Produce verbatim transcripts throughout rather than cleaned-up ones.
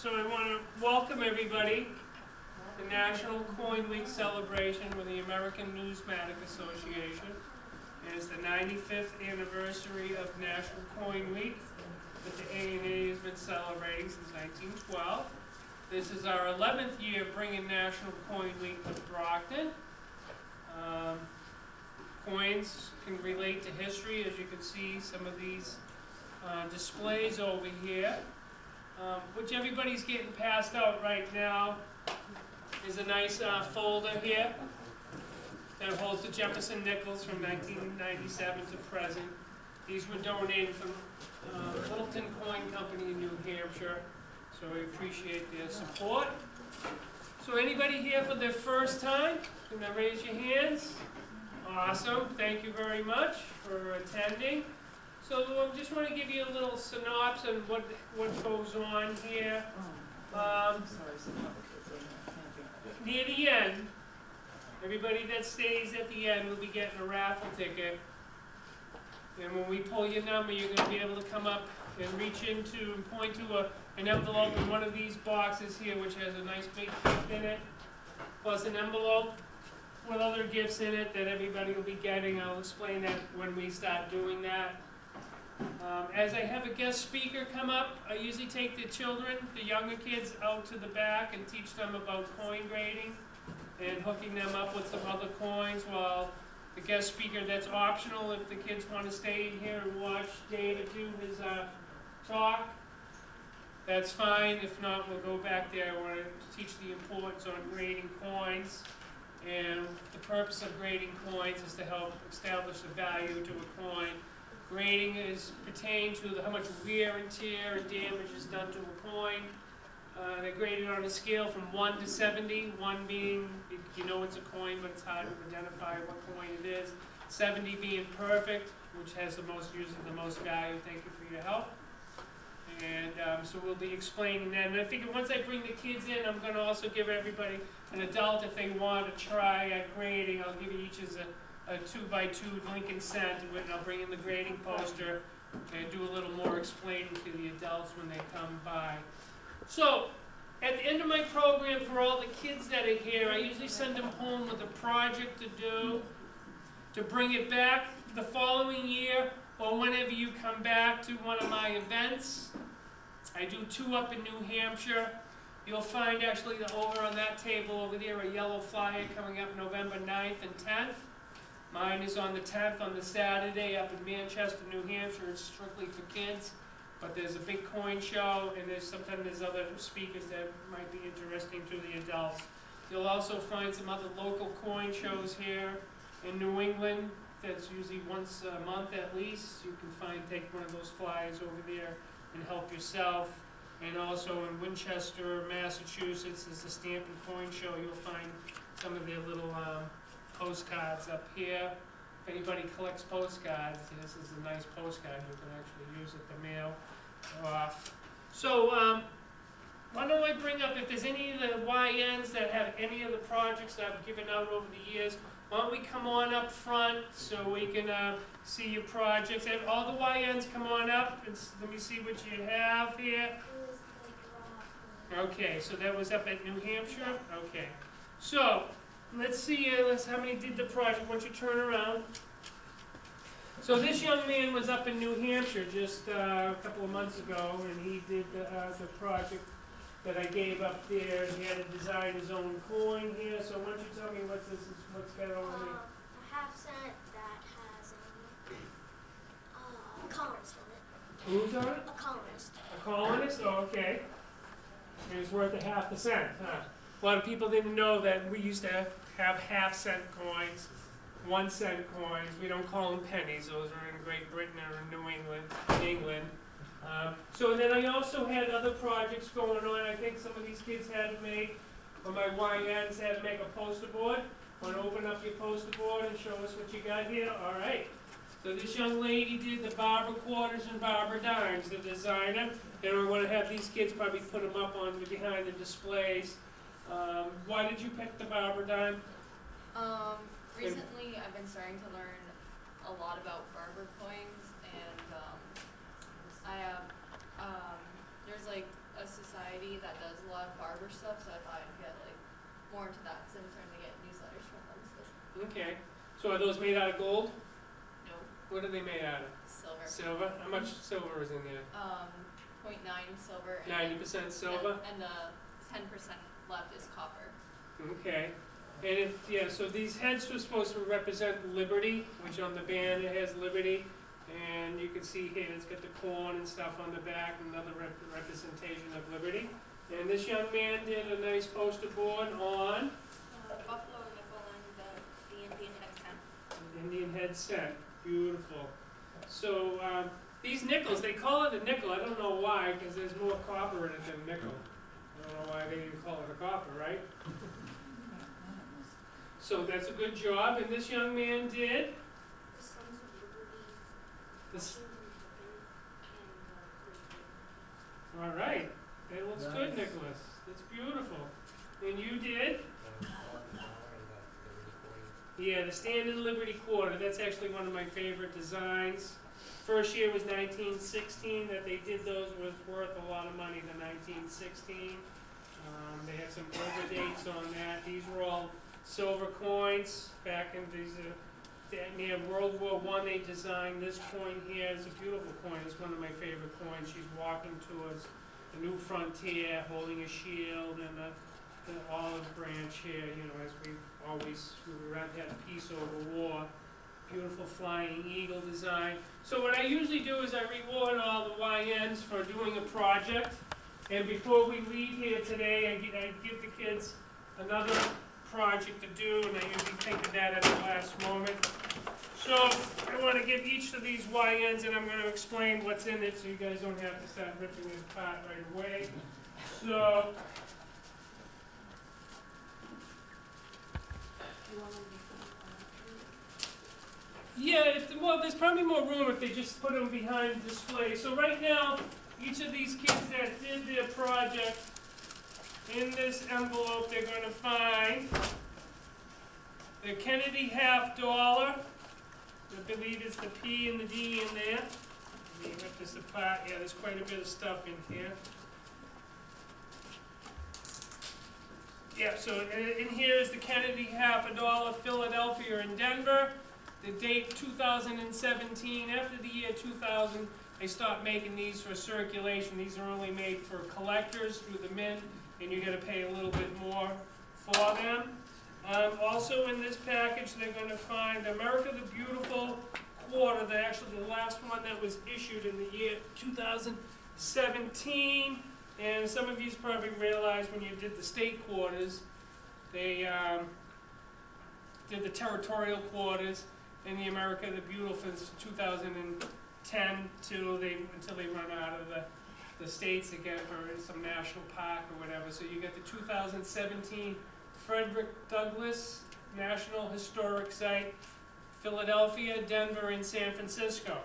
So I want to welcome everybody to National Coin Week celebration with the American Numismatic Association. It is the ninety-fifth anniversary of National Coin Week that the A N A has been celebrating since nineteen twelve. This is our eleventh year bringing National Coin Week to Brockton. Um, coins can relate to history, as you can see some of these uh, displays over here. Um, which everybody's getting passed out right now is a nice uh, folder here that holds the Jefferson nickels from nineteen ninety-seven to present. These were donated from uh, Littleton Coin Company in New Hampshire, so we appreciate their support. So anybody here for their first time? Can I raise your hands? Awesome, thank you very much for attending. So I um, just want to give you a little synopsis on what, what goes on here. Um, near the end, everybody that stays at the end will be getting a raffle ticket. And when we pull your number, you're going to be able to come up and reach into and point to a, an envelope in one of these boxes here, which has a nice big gift in it, plus an envelope with other gifts in it that everybody will be getting. I'll explain that when we start doing that. Um, as I have a guest speaker come up, I usually take the children, the younger kids, out to the back and teach them about coin grading and hooking them up with some other coins, while the guest speaker, that's optional if the kids want to stay in here and watch David do his uh, talk. That's fine. If not, we'll go back there. I want to teach the importance on grading coins. And the purpose of grading coins is to help establish the value to a coin. Grading is pertained to the, how much wear and tear and damage is done to a coin. Uh, they're graded on a scale from one to seventy, one being you know it's a coin, but it's hard to identify what coin it is. seventy being perfect, which has the most, usually the most value. Thank you for your help. And um, so we'll be explaining that. And I figure once I bring the kids in, I'm going to also give everybody, an adult, if they want to try at grading, I'll give you each as a a two by two Lincoln cent, and I'll bring in the grading poster and do a little more explaining to the adults when they come by. So, at the end of my program, for all the kids that are here, I usually send them home with a project to do, to bring it back the following year, or whenever you come back to one of my events. I do two up in New Hampshire. You'll find actually over on that table over there a yellow flyer coming up November ninth and tenth. Mine is on the tenth, on the Saturday, up in Manchester, New Hampshire. It's strictly for kids, but there's a big coin show, and there's sometimes there's other speakers that might be interesting to the adults. You'll also find some other local coin shows here in New England. That's usually once a month at least. You can find, take one of those flyers over there and help yourself. And also in Winchester, Massachusetts, is the Stamp and Coin Show. You'll find some of their little um, postcards up here. If anybody collects postcards, this is a nice postcard you can actually use at the mail off. So um, why don't I bring up, if there's any of the Y Ns that have any of the projects that I've given out over the years, why don't we come on up front so we can uh, see your projects. And all the Y Ns come on up and let me see what you have here. Okay, so that was up at New Hampshire? Okay. So let's see uh, let's, how many did the project. Once you turn around. So this young man was up in New Hampshire just uh, a couple of months ago, and he did the, uh, the project that I gave up there. He had to design his own coin here. So why don't you tell me what this is, what's got on uh, me? A half cent that has um, uh, a colonist on it. Who's on it? A colonist. A colonist? Oh, okay. And it's worth a half a cent, huh? A lot of people didn't know that we used to have half cent coins, one cent coins. We don't call them pennies. Those are in Great Britain or in New England, England. Um, so then I also had other projects going on. I think some of these kids had to make, or my Y Ns had to make a poster board. Want to open up your poster board and show us what you got here? All right. So this young lady did the Barbara Quarters and Barbara Dimes, the designer. And we're going to have these kids probably put them up on behind the displays. Um, why did you pick the Barbara Dime? Um, recently I've been starting to learn a lot about Barbara coins, and um, I have, um, there's like a society that does a lot of barber stuff, so I thought I'd get like more into that because I'm starting to get newsletters from them. So. Okay. So are those made out of gold? No. What are they made out of? Silver. Silver? How much silver is in there? Um, point nine silver. And ninety percent silver? And, and the ten percent left is copper. Okay. And if, yeah, so these heads were supposed to represent liberty, which on the band it has liberty. And you can see here it's got the corn and stuff on the back, another rep representation of liberty. And this young man did a nice poster board on Uh, buffalo nickel and the, the Indian head cent. Indian head cent. Beautiful. So um, these nickels, they call it a nickel. I don't know why, because there's more copper in it than nickel. I don't know why they didn't call it a copper, right? So that's a good job. And this young man did. The Sons of Liberty. This. And, uh, All right. That looks Nice. good, Nicholas. That's beautiful. And you did? Yeah, the Standard Liberty Quarter. That's actually one of my favorite designs. First year was nineteen sixteen that they did those. Was worth a lot of money, the nineteen sixteen. Um, they had some over dates on that. These were all silver coins back in these. Uh, near World War One, they designed this coin here. It's a beautiful coin. It's one of my favorite coins. She's walking towards the new frontier, holding a shield and a, the olive branch here. You know, as we've always we had peace over war. Beautiful flying eagle design. So what I usually do is I reward all the Y Ns for doing a project. And before we leave here today, I, gi- I give the kids another project to do, and I usually think of that at the last moment. So I want to give each of these Y Ns, and I'm going to explain what's in it so you guys don't have to start ripping it apart right away. So, yeah, if the, well, there's probably more room if they just put them behind display. So right now, each of these kids that did their project, in this envelope they're going to find the Kennedy half dollar. I believe it's the P and the D in there. Let me rip this apart. Yeah, there's quite a bit of stuff in here. Yeah, so in here is the Kennedy half a dollar, Philadelphia and Denver. The date two thousand seventeen. After the year two thousand, they stopped making these for circulation. These are only made for collectors through the mint, and you got to pay a little bit more for them. Um, also in this package, they're going to find America the Beautiful quarter. The actually the last one that was issued in the year two thousand seventeen. And some of you probably realized when you did the state quarters, they um, did the territorial quarters in the America the Beautiful since two thousand ten till they until they run out of the the states again for some national park or whatever. So you get the two thousand seventeen Frederick Douglass National Historic Site, Philadelphia, Denver, and San Francisco.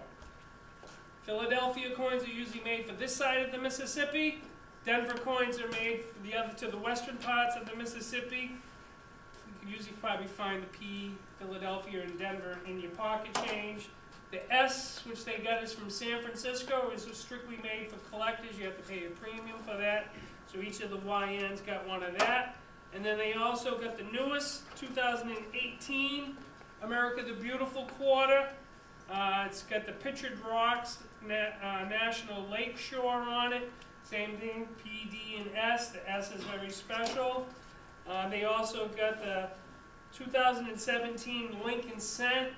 Philadelphia coins are usually made for this side of the Mississippi. Denver coins are made for the other to the western parts of the Mississippi. You can usually probably find the P, Philadelphia, and Denver in your pocket change. The S, which they got is from San Francisco, is strictly made for collectors. You have to pay a premium for that. So each of the Y Ns got one of that. And then they also got the newest two thousand eighteen America the Beautiful quarter. Uh, it's got the Pictured Rocks na uh, National Lake Shore on it. Same thing, P, D, and S. The S is very special. Uh, they also got the two thousand seventeen Lincoln Cent.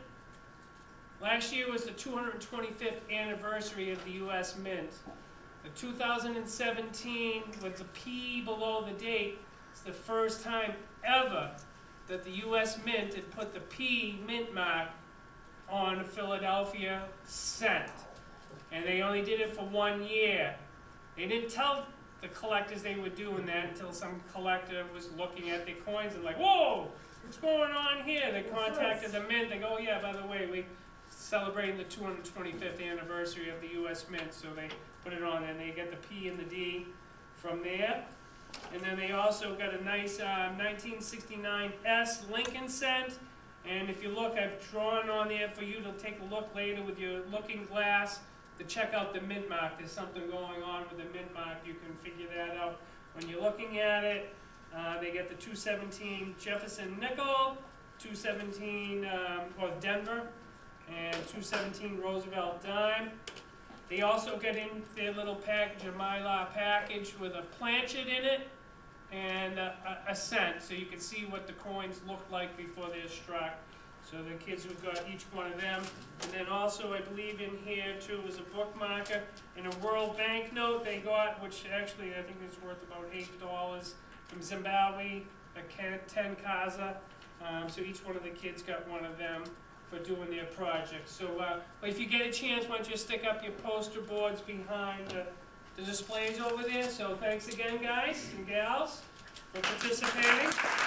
Last year was the two hundred twenty-fifth anniversary of the U S Mint. The two thousand seventeen, with the P below the date, is the first time ever that the U S Mint had put the P mint mark on a Philadelphia cent. And they only did it for one year. They didn't tell the collectors they were doing that until some collector was looking at their coins and like, whoa, what's going on here? They contacted the mint. They go, oh yeah, by the way, we celebrating the two hundred twenty-fifth anniversary of the U S Mint, so they put it on, and they get the P and the D from there. And then they also got a nice uh, nineteen sixty-nine S Lincoln Cent. And if you look, I've drawn on there for you to take a look later with your looking glass. to check out the mint mark. There's something going on with the mint mark. You can figure that out when you're looking at it. Uh, they get the two seventeen Jefferson nickel, two seventeen um, or Denver, and two seventeen Roosevelt dime. They also get in their little package, a Mylar package with a planchet in it and a, a, a cent, so you can see what the coins look like before they're struck. So the kids have got each one of them. And then also, I believe in here too was a bookmarker and a World Bank note they got, which actually I think is worth about eight dollars from Zimbabwe, a ten Kaza. Um, so each one of the kids got one of them for doing their project. So uh, if you get a chance, why don't you stick up your poster boards behind the, the displays over there. So thanks again, guys and gals, for participating.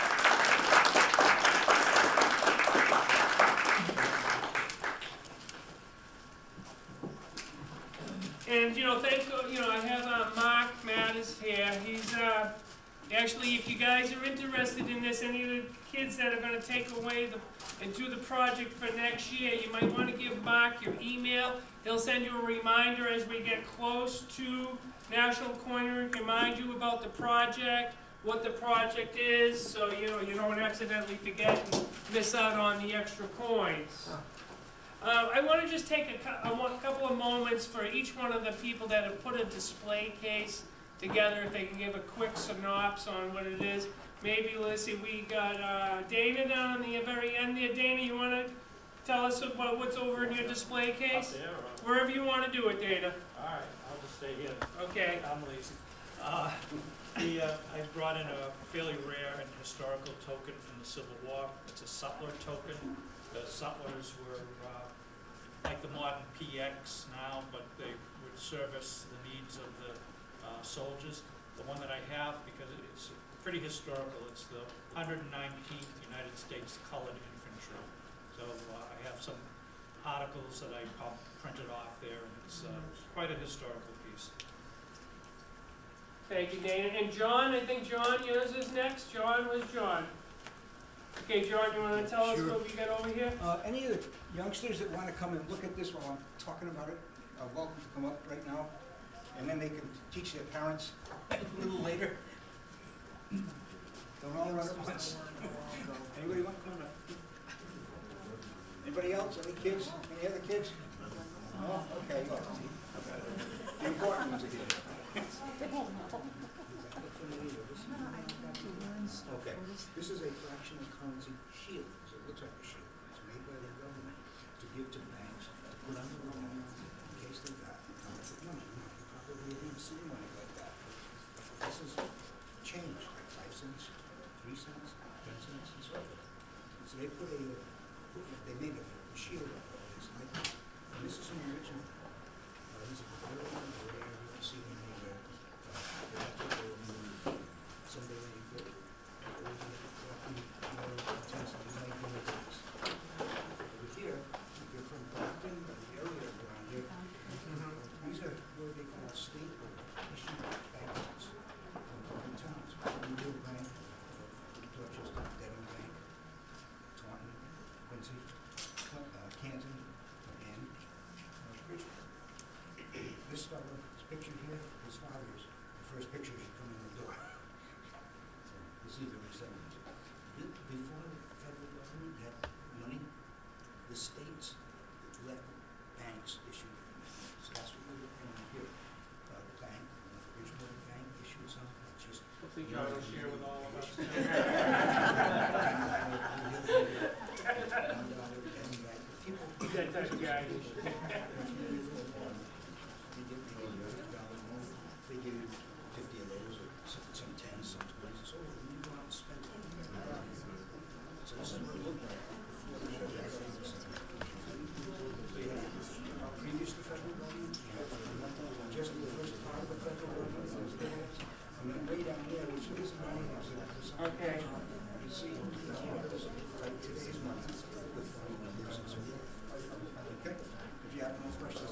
And, you know, thank you know, I have uh, Mark Mattis here. He's, uh, actually, if you guys are interested in this, any of the kids that are going to take away the, and do the project for next year, you might want to give Mark your email. He'll send you a reminder as we get close to National Coiner, remind you about the project, what the project is, so you know you don't accidentally forget and miss out on the extra coins. Uh, I want to just take a, a couple of moments for each one of the people that have put a display case together, if they can give a quick synopsis on what it is. Maybe, let's see, we got uh, Dana down on the very end there. Dana, you want to tell us about what's over in your display case? Up there, or- Wherever you want to do it, Dana. All right, I'll just stay here. Okay. I'm lazy. Uh, the, uh, I brought in a fairly rare and historical token from the Civil War. It's a sutler token. The sutlers were uh, like the modern P X now, but they would service the needs of the uh, soldiers. The one that I have, because it's pretty historical, it's the one hundred nineteenth United States Colored Infantry. So uh, I have some articles that I pop- printed off there, and it's uh, quite a historical piece. Thank you, Dana. And John, I think John, yours is next. John, where's John? Okay, John, you want to tell us Sure. what we got over here? Uh, any of the youngsters that want to come and look at this while I'm talking about it, are welcome to come up right now, and then they can teach their parents a little later. Don't all run at once. Anybody want to come up? Anybody else? Any kids? Any other kids? No? Okay, well, the important ones are here. Okay, this is a fractional currency shield, so it looks like a shield. It's made by the government to give to banks, to put on the loan in case they got counterfeit money. Now, you probably haven't seen money like that. This is change, like five cents, three cents, ten cents, and so forth. So they put a, uh, they made a shield out of this, like, and this is an original. Uh, these are very rare, you don't see them anywhere. Uh, that's what they were moving. Someday when you go, over here, if you're from Brockton, or the area around here, these are what they call state issued banknotes from different towns. New Bank, Dorchester, Devon Bank, Taunton, Quincy, uh, Canton, and uh, Bridgeport. This fellow, this picture here, his father's the first picture as you come in the door. So this is the resemblance. Before the federal government had money, the states let banks issue. So that's what we're looking at here. Uh, the bank, the Bridgeport Bank issued some, that's just. Hopefully John will share with all of us. That type of guy. They give you fifty of those, or some, some tens, some twenties, so when you go out and spend it. So this is what it looked like before the federal government. They had, uh, previous to federal government, you had just the first part of the federal government, and then way down there, which is money, is uh, Okay. you see, it's like today's money with foreign numbers and so forth. Okay, if you have no questions.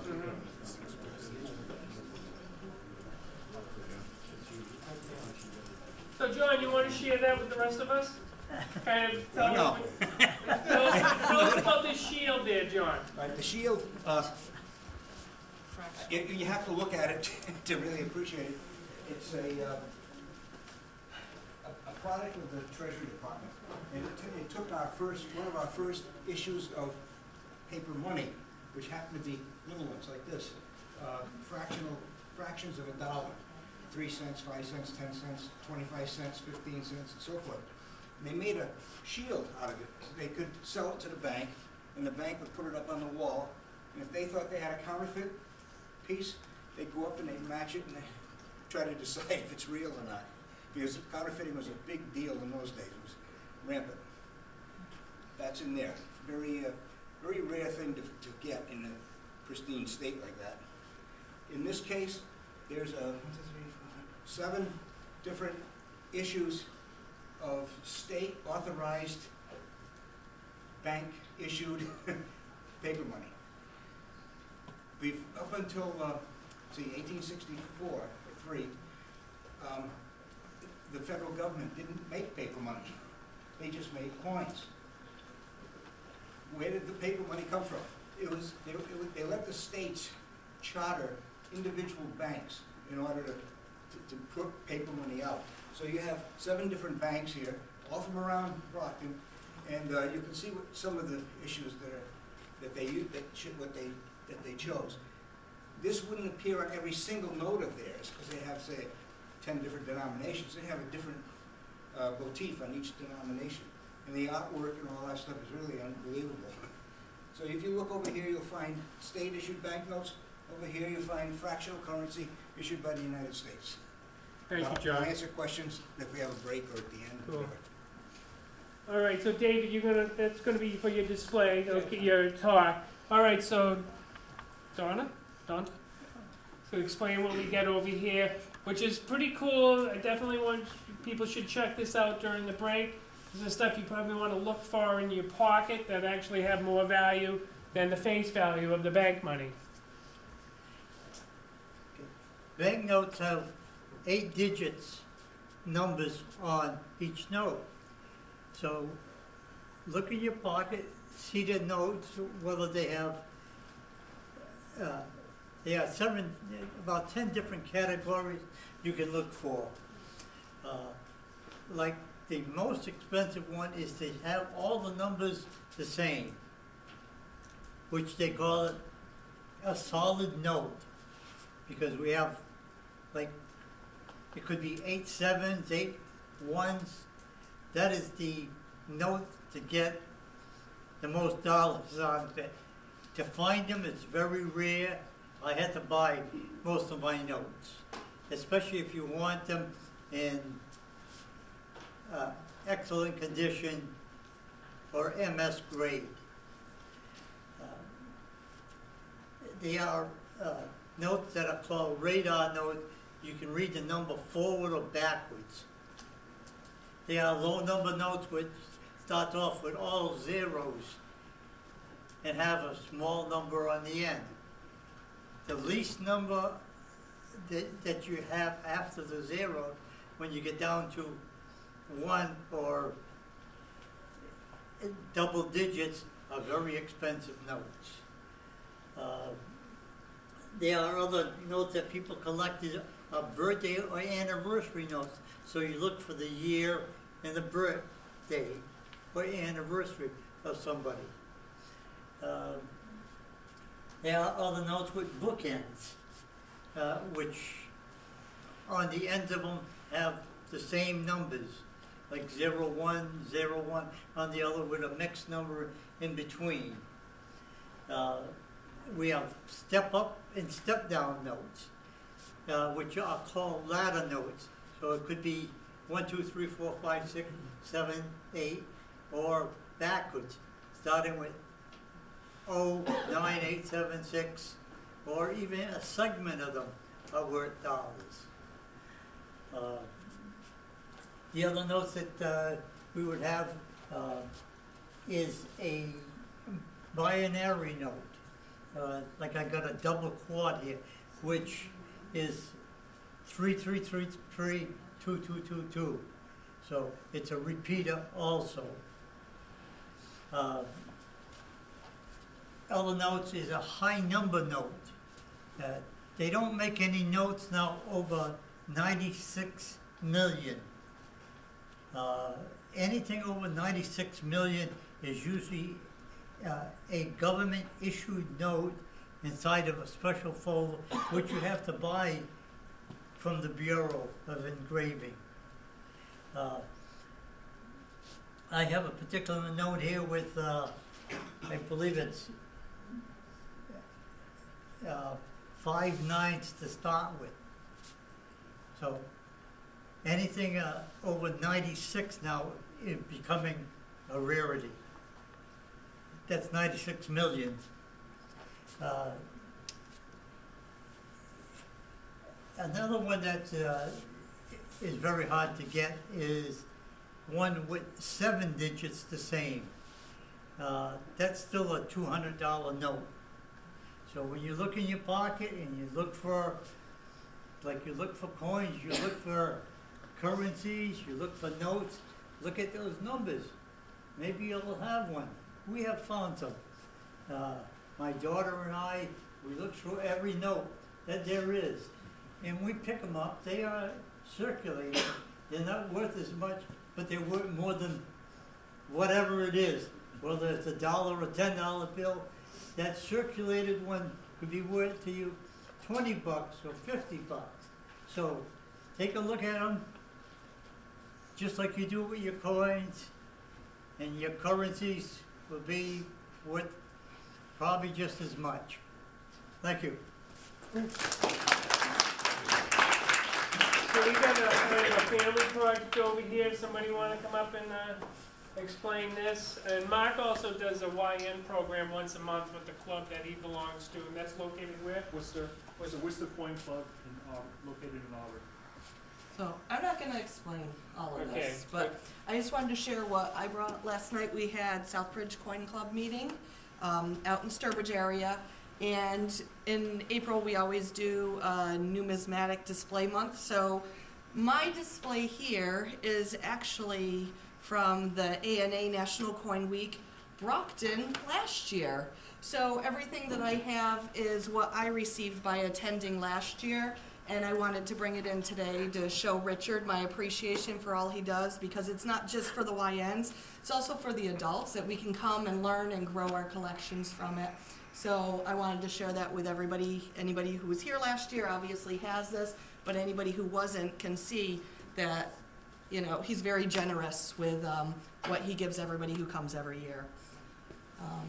So John, you want to share that with the rest of us? Kind of tell No. us, tell us, tell us about this shield there, John. Right, the shield, uh, You, you have to look at it to really appreciate it. It's a, uh, a, a product of the Treasury Department. And it, t- it took our first, one of our first issues of paper money, which happened to be little ones like this, uh, fractional, fractions of a dollar, three cents, five cents, ten cents, twenty-five cents, fifteen cents, and so forth. And they made a shield out of it. So they could sell it to the bank, and the bank would put it up on the wall. And if they thought they had a counterfeit piece, they'd go up and they'd match it and they'd try to decide if it's real or not. Because counterfeiting was a big deal in those days. It was rampant. That's in there. Very, uh, very rare thing to, to get in a pristine state like that. In this case, there's a one, two, three, four, seven different issues of state authorized bank issued paper money. We've, up until, uh, see, eighteen sixty-four, or three, um, the federal government didn't make paper money. They just made coins. Where did the paper money come from? It was, they, it was, they let the states charter individual banks in order to, to, to put paper money out. So you have seven different banks here, all from around Brockton, and uh, you can see what some of the issues that are, that they use, that should, what they, that they chose. This wouldn't appear on every single note of theirs, because they have, say, ten different denominations. They have a different uh, motif on each denomination. And the artwork and all that stuff is really unbelievable. So if you look over here, you'll find state-issued banknotes. Over here, you'll find fractional currency issued by the United States. Thank I'll- you, John. I'll answer questions if we have a break or at the end. Cool. All right, so David, you're gonna, that's gonna be for your display, okay, your talk. All right, so Donna, Donna, so explain what we get over here, which is pretty cool. I definitely want, people should check this out during the break. This is stuff you probably want to look for in your pocket that actually have more value than the face value of the bank money. Banknotes have eight digits, numbers on each note. So look in your pocket, see the notes, whether they have, uh, they have seven, about ten different categories you can look for. Uh, like the most expensive one is to have all the numbers the same, which they call it a solid note, because we have, like, it could be eight sevens, eight ones. That is the note to get the most dollars on it. To find them, it's very rare. I had to buy most of my notes, especially if you want them in uh, excellent condition or M S grade. Uh, they are uh, notes that are called radar notes. You can read the number forward or backwards. They are low number notes which start off with all zeros and have a small number on the end. The least number that, that you have after the zero, when you get down to one or double digits, are very expensive notes. Uh, there are other notes that people collected, uh, birthday or anniversary notes. So you look for the year and the birthday or anniversary of somebody. Uh, there are other notes with bookends, uh, which on the ends of them have the same numbers, like zero one, zero one, on the other with a mixed number in between. Uh, we have step up and step down notes, uh, which are called ladder notes. So it could be one, two, three, four, five, six, seven, eight, or backwards, starting with oh, nine, eight, seven, six, or even a segment of them are worth dollars. Uh, the other notes that uh, we would have uh, is a binary note. Uh, like I got a double quad here, which is three, three, three, three, two, two, two, two. So it's a repeater also. Uh, other notes is a high number note. Uh, They don't make any notes now over ninety-six million. Uh, Anything over ninety-six million is usually uh, a government-issued note inside of a special folder, which you have to buy from the Bureau of Engraving. Uh, I have a particular note here with, uh, I believe it's uh, five nines to start with. So anything uh, over ninety-six now is becoming a rarity. That's ninety-six million. Uh, another one that uh, is very hard to get is one with seven digits the same. Uh, that's still a two hundred dollar note. So when you look in your pocket and you look for, like you look for coins, you look for currencies, you look for notes, look at those numbers. Maybe you'll have one. We have found some. Uh, my daughter and I, we look through every note that there is, and we pick them up. They are circulating. They're not worth as much, but they're worth more than whatever it is, whether it's a dollar or ten dollar bill. That circulated one could be worth to you twenty bucks or fifty bucks. So take a look at them, just like you do with your coins, and your currencies will be worth probably just as much. Thank you. So we got a, kind of a family project over here. Somebody want to come up and uh, explain this? And Mark also does a Y N program once a month with the club that he belongs to, and that's located where? Worcester, it's a Worcester Coin Club in, uh, located in Auburn. So I'm not going to explain all of Okay, this, but I just wanted to share what I brought. Last night we had Southbridge Coin Club meeting um, out in Sturbridge area, and in April we always do a numismatic display month. So my display here is actually from the A N A National Coin Week, Brockton last year. So everything that I have is what I received by attending last year. And I wanted to bring it in today to show Richard my appreciation for all he does, because it's not just for the Y Ns, it's also for the adults that we can come and learn and grow our collections from it. So I wanted to share that with everybody. Anybody who was here last year obviously has this, but anybody who wasn't can see that, you know, he's very generous with um, what he gives everybody who comes every year. Um,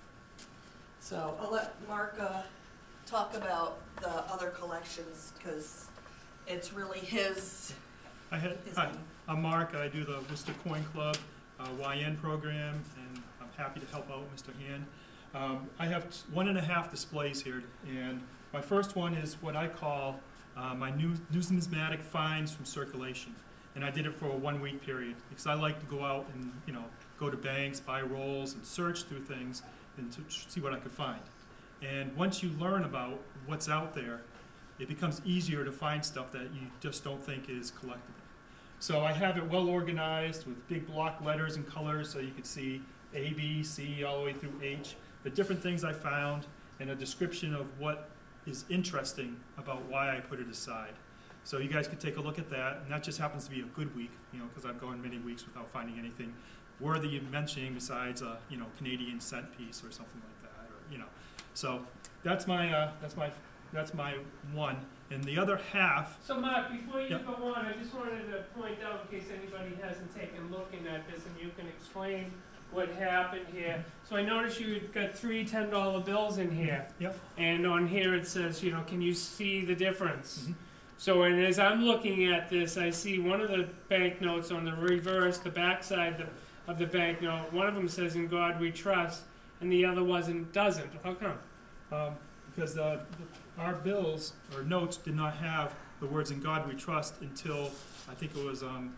so I'll let Mark uh, talk about the other collections, because it's really his. I had, his hi, own. I'm Mark. I do the Worcester Coin Club uh, Y N program, and I'm happy to help out Mister Hand. Um, I have t one and a half displays here, and my first one is what I call uh, my new numismatic finds from circulation, and I did it for a one-week period because I like to go out and, you know, go to banks, buy rolls, and search through things and to see what I could find. And once you learn about what's out there, it becomes easier to find stuff that you just don't think is collectible. So I have it well organized with big block letters and colors, so you can see A, B, C, all the way through H, the different things I found, and a description of what is interesting about why I put it aside. So you guys could take a look at that, and that just happens to be a good week, you know, because I've gone many weeks without finding anything worthy of mentioning besides a, you know, Canadian cent piece or something like that, or, you know. So that's my, uh, that's my, that's my one. And the other half. So Mark, before you Yep. go on, I just wanted to point out, in case anybody hasn't taken a look at this, and you can explain what happened here. So I noticed you've got three ten dollar bills in here. Yep. And on here it says, you know, can you see the difference? Mm-hmm. So and as I'm looking at this, I see one of the banknotes on the reverse, the backside the, of the banknote, one of them says, "In God We Trust," and the other wasn't, doesn't. How come? Um, because uh, the, our bills or notes did not have the words "In God We Trust" until I think it was, um,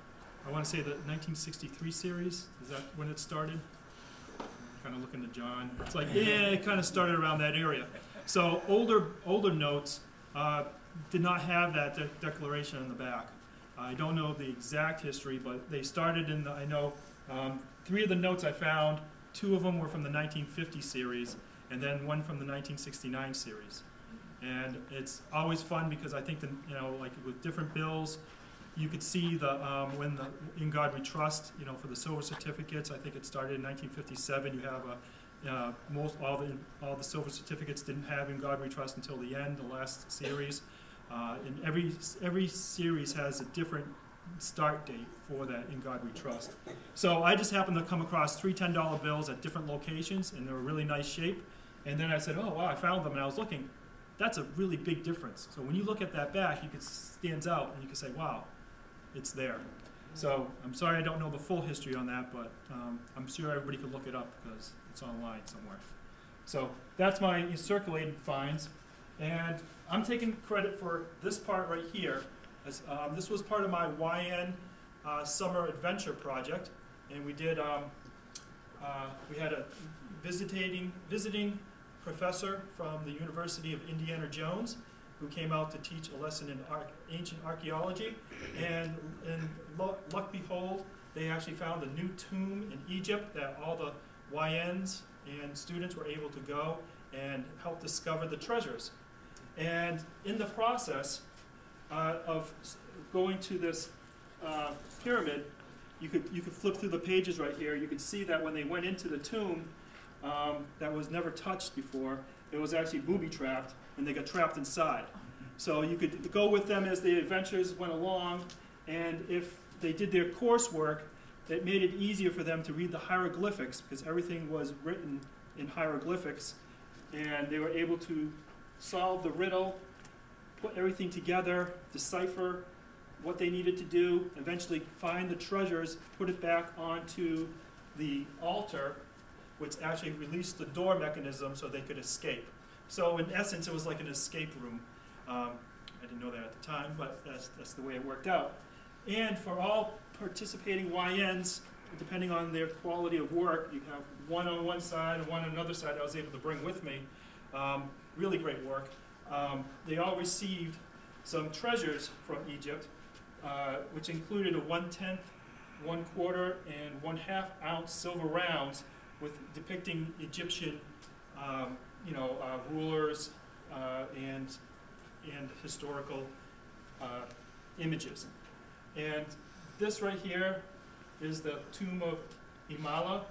I want to say the nineteen sixty-three series. Is that when it started? Kind of looking to John. It's like, yeah, it kind of started around that area. So older older notes uh, did not have that de declaration on the back. I don't know the exact history, but they started in the, I know, um, three of the notes I found, two of them were from the nineteen fifty series, and then one from the nineteen sixty-nine series. And it's always fun because I think that, you know, like with different bills, you could see the, um, when the In God We Trust, you know, for the silver certificates, I think it started in nineteen fifty-seven. You have a, uh, most, all the, all the silver certificates didn't have In God We Trust until the end, the last series. Uh, and every, every series has a different start date for that In God We Trust. So I just happened to come across three ten dollar bills at different locations, and they were really nice shape. And then I said, oh, wow, I found them, and I was looking. That's a really big difference. So when you look at that back, you can stands out, and you can say, wow, it's there. So I'm sorry I don't know the full history on that, but um, I'm sure everybody could look it up because it's online somewhere. So that's my circulated finds. And I'm taking credit for this part right here. As, um, this was part of my Y N uh, summer adventure project, and we did. Um, uh, we had a visiting visiting professor from the University of Indiana Jones, who came out to teach a lesson in ar ancient archaeology, and and lo luck behold, they actually found a new tomb in Egypt that all the Y Ns and students were able to go and help discover the treasures. And in the process uh, of going to this uh, pyramid, you could, you could flip through the pages right here. You could see that when they went into the tomb um, that was never touched before, it was actually booby-trapped, and they got trapped inside. So you could go with them as the adventures went along, and if they did their coursework, it made it easier for them to read the hieroglyphics, because everything was written in hieroglyphics, and they were able to solve the riddle, put everything together, decipher what they needed to do, eventually find the treasures, put it back onto the altar, which actually released the door mechanism so they could escape. So in essence, it was like an escape room. Um, I didn't know that at the time, but that's, that's the way it worked out. And for all participating Y Ns, depending on their quality of work, you have one on one side and one on another side I was able to bring with me. Um, really great work. Um, they all received some treasures from Egypt, uh, which included a one-tenth, one-quarter, and one-half ounce silver rounds with depicting Egyptian, um, you know, uh, rulers uh, and and historical uh, images. And this right here is the tomb of Imala,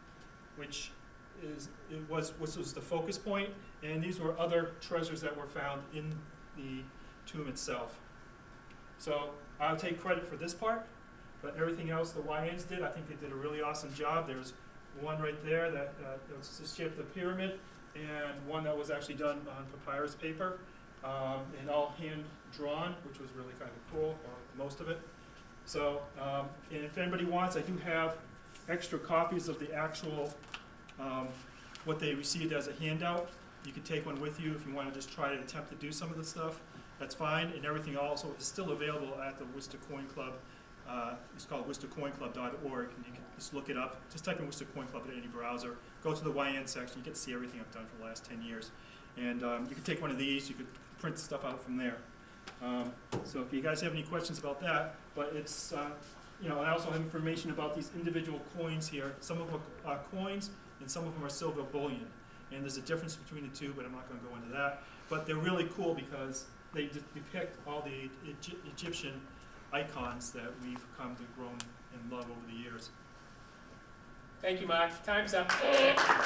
which is it was which was the focus point, and these were other treasures that were found in the tomb itself. So I'll take credit for this part, but everything else the Y Ns did, I think they did a really awesome job. There's one right there that, uh, that was to shape the pyramid, and one that was actually done on papyrus paper, um, and all hand drawn, which was really kind of cool, or most of it. So, um, and if anybody wants, I do have extra copies of the actual, um, what they received as a handout. You can take one with you if you want to just try to attempt to do some of the stuff. That's fine, and everything also is still available at the Worcester Coin Club. Uh, it's called worcester coin club dot org, and you can just look it up. Just type in Worcester Coin Club in any browser. Go to the Y N section. You get to see everything I've done for the last ten years. And um, you can take one of these. You could print stuff out from there. Um, so if you guys have any questions about that, but it's, uh, you know, I also have information about these individual coins here. Some of them are coins, and some of them are silver bullion. And there's a difference between the two, but I'm not going to go into that. But they're really cool because they de depict all the Egy Egyptian icons that we've come to grow and love over the years. Thank you, Mark. Time's up. So,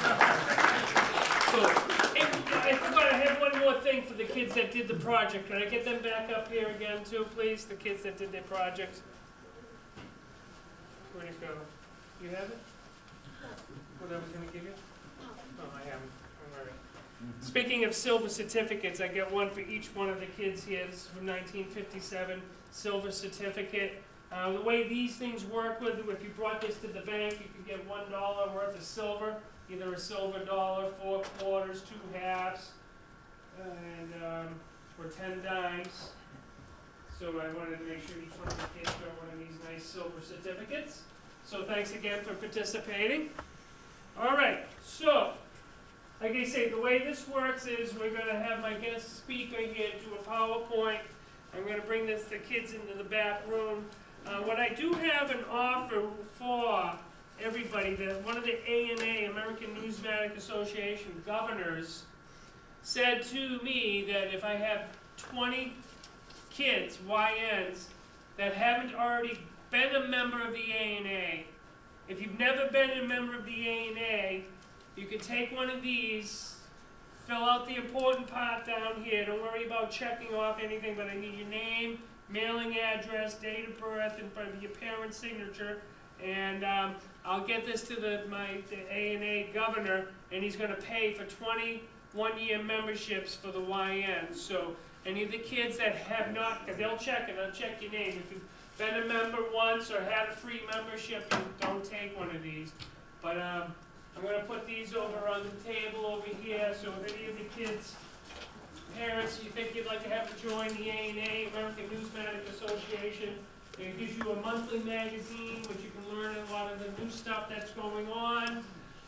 I forgot, I have one more thing for the kids that did the project. Can I get them back up here again too, please? The kids that did their project. Where'd it go? You have it? What I was going to give you? Oh, I haven't. All right. Speaking of silver certificates, I get one for each one of the kids here. This is from nineteen fifty-seven, silver certificate. Uh, the way these things work with, if you brought this to the bank, you could get one dollar worth of silver, either a silver dollar, four quarters, two halves, and um, or ten dimes. So I wanted to make sure each one of the kids got one of these nice silver certificates. So thanks again for participating. All right, so like I say, the way this works is we're going to have my guest speaker here do a PowerPoint. I'm going to bring this the kids into the back room. Uh, what I do have an offer for everybody, that one of the A N A, American Numismatic Association governors, said to me that if I have twenty kids, Y Ns, that haven't already been a member of the A N A, if you've never been a member of the A N A, you can take one of these, fill out the important part down here. Don't worry about checking off anything, but I need your name, mailing address, date of birth, and probably your parent's signature. And um, I'll get this to the, my the A N A governor, and he's going to pay for twenty one-year memberships for the Y Ns. So any of the kids that have not, because they'll check it, they'll check your name. If you've been a member once or had a free membership, you don't take one of these. But um, I'm going to put these over on the table over here, so if any of the kids, parents, you think you'd like to have to join the A N A, American Numismatic Association, it gives you a monthly magazine, which you can learn a lot of the new stuff that's going on.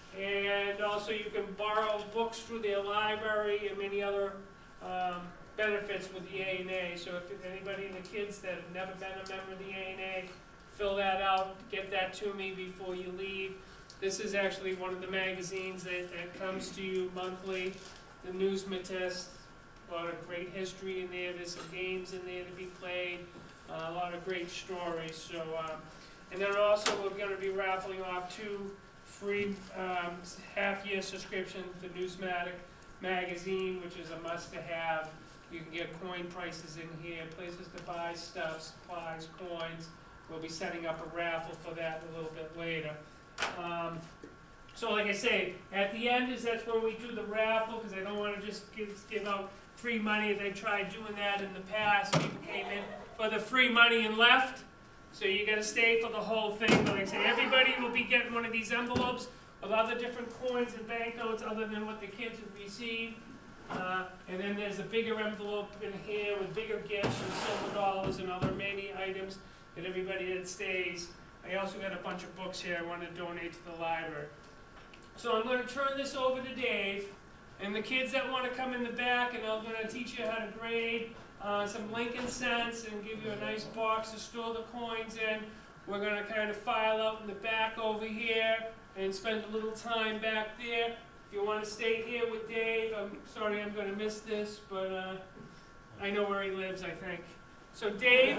And also you can borrow books through their library and many other um, benefits with the A N A. So if anybody in the kids that have never been a member of the A N A, fill that out, get that to me before you leave. This is actually one of the magazines that, that comes to you monthly, the Newsmatist. A lot of great history in there. There's some games in there to be played. Uh, a lot of great stories. So, um, and then also we're going to be raffling off two free um, half-year subscription to Newsmatic magazine, which is a must-to-have. You can get coin prices in here, places to buy stuff, supplies, coins. We'll be setting up a raffle for that a little bit later. Um, so like I say, at the end is that's when we do the raffle, because I don't want to just give, give out free money. They tried doing that in the past. People came in for the free money and left. So you got to stay for the whole thing. But like I say, everybody will be getting one of these envelopes with other different coins and banknotes other than what the kids have received. Uh, and then there's a bigger envelope in here with bigger gifts and silver dollars and other many items that everybody that stays. I also got a bunch of books here I want to donate to the library. So I'm going to turn this over to Dave. And the kids that want to come in the back, and I'm going to teach you how to grade uh, some Lincoln cents and give you a nice box to store the coins in. We're going to kind of file out in the back over here and spend a little time back there. If you want to stay here with Dave, I'm sorry I'm going to miss this, but uh, I know where he lives, I think. So Dave,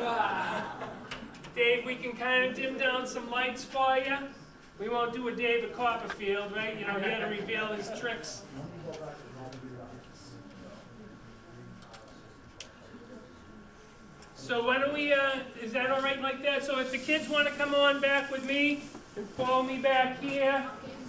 Dave, we can kind of dim down some lights for you. We won't do a David Copperfield, right? You know, he had to reveal his tricks. So why don't we, uh, is that all right like that? So if the kids want to come on back with me and follow me back here.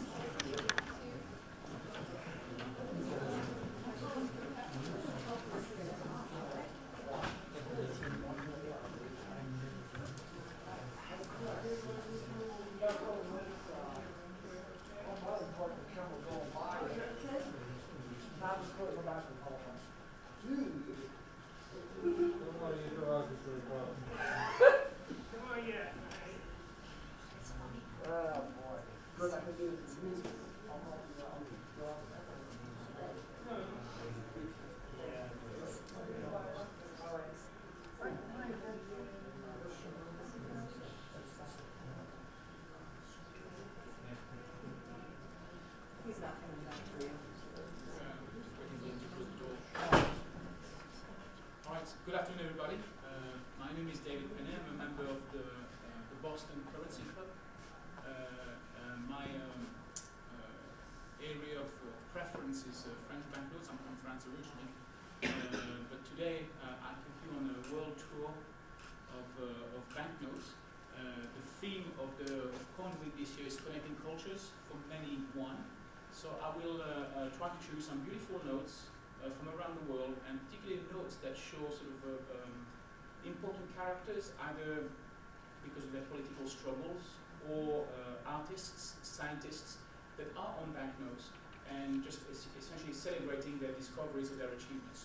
Good afternoon, everybody. Uh, my name is David Penny. I'm a member of the, uh, the Boston Currency Club. Uh, uh, my um, uh, area of uh, preference is uh, French banknotes. I'm from France originally. Uh, but today uh, I took you on a world tour of, uh, of banknotes. Uh, the theme of the of Coin Week this year is connecting cultures from many one. So I will uh, uh, try to show you some beautiful notes Uh, from around the world, and particularly notes that show sort of uh, um, important characters, either because of their political struggles or uh, artists, scientists that are on banknotes, and just es essentially celebrating their discoveries or their achievements.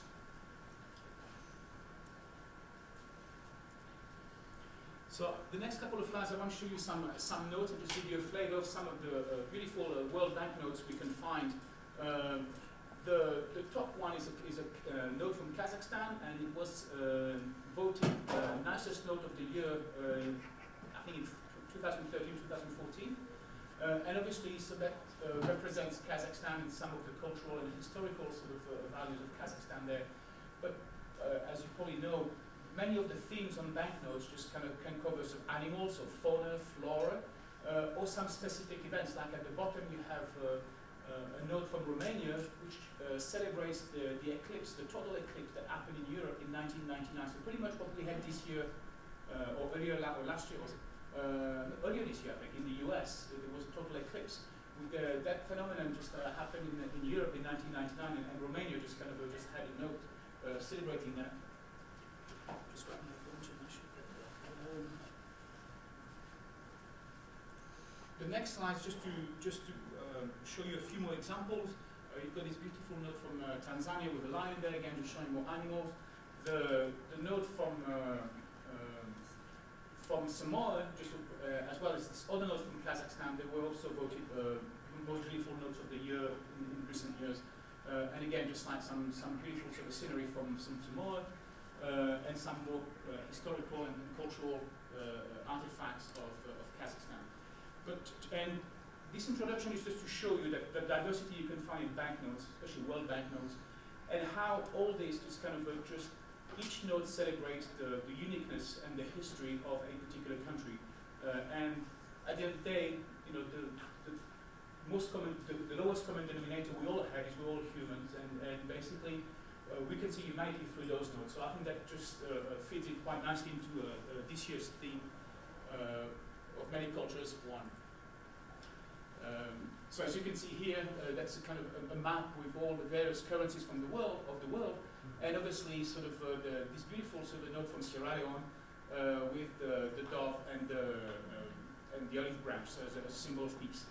So the next couple of slides, I want to show you some uh, some notes and just give you a flavor of some of the uh, beautiful uh, world banknotes we can find. Uh, The, the top one is a, is a uh, note from Kazakhstan, and it was uh, voted uh, nicest note of the year, uh, I think in two thousand thirteen, two thousand fourteen. Uh, and obviously, so that uh, uh, represents Kazakhstan and some of the cultural and historical sort of uh, values of Kazakhstan there. But uh, as you probably know, many of the themes on banknotes just kind of can cover some animals, or fauna, flora, uh, or some specific events. Like at the bottom you have uh, uh, a note from Romania which uh, celebrates the, the eclipse, the total eclipse that happened in Europe in nineteen ninety-nine. So pretty much what we had this year, uh, or earlier la or last year, was it? Uh, earlier this year, I think, in the U S, uh, there was a total eclipse. With, uh, that phenomenon just uh, happened in, in Europe in nineteen ninety-nine, and, and Romania just kind of uh, just had a note uh, celebrating that. Just grab my phone to make sure that, um, the next slide is just to just to um, show you a few more examples. Uh, you've got this beautiful note from uh, Tanzania with a lion there, again just showing more animals. The the note from uh, um, from Samoa, just uh, as well as this other note from Kazakhstan, they were also voted uh, most beautiful notes of the year in, in recent years. Uh, and again, just like some some beautiful sort of scenery from some Samoa, uh, and some more uh, historical and, and cultural uh, artifacts of, uh, of Kazakhstan. But and this introduction is just to show you that the diversity you can find in banknotes, especially world banknotes, and how all this just kind of uh, just each note celebrates the, the uniqueness and the history of a particular country. Uh, and at the end of the day, you know, the, the most common, the, the lowest common denominator we all have is we're all humans, and, and basically uh, we can see humanity through those notes. So I think that just uh, fits in quite nicely into uh, uh, this year's theme uh, of many cultures, one. Um, so as you can see here, uh, that's a kind of a, a map with all the various currencies from the world, of the world, and obviously sort of uh, the, this beautiful sort of note from Sierra Leone uh, with the, the dove and the, uh, and the olive branch, so as a, as a symbol of peace.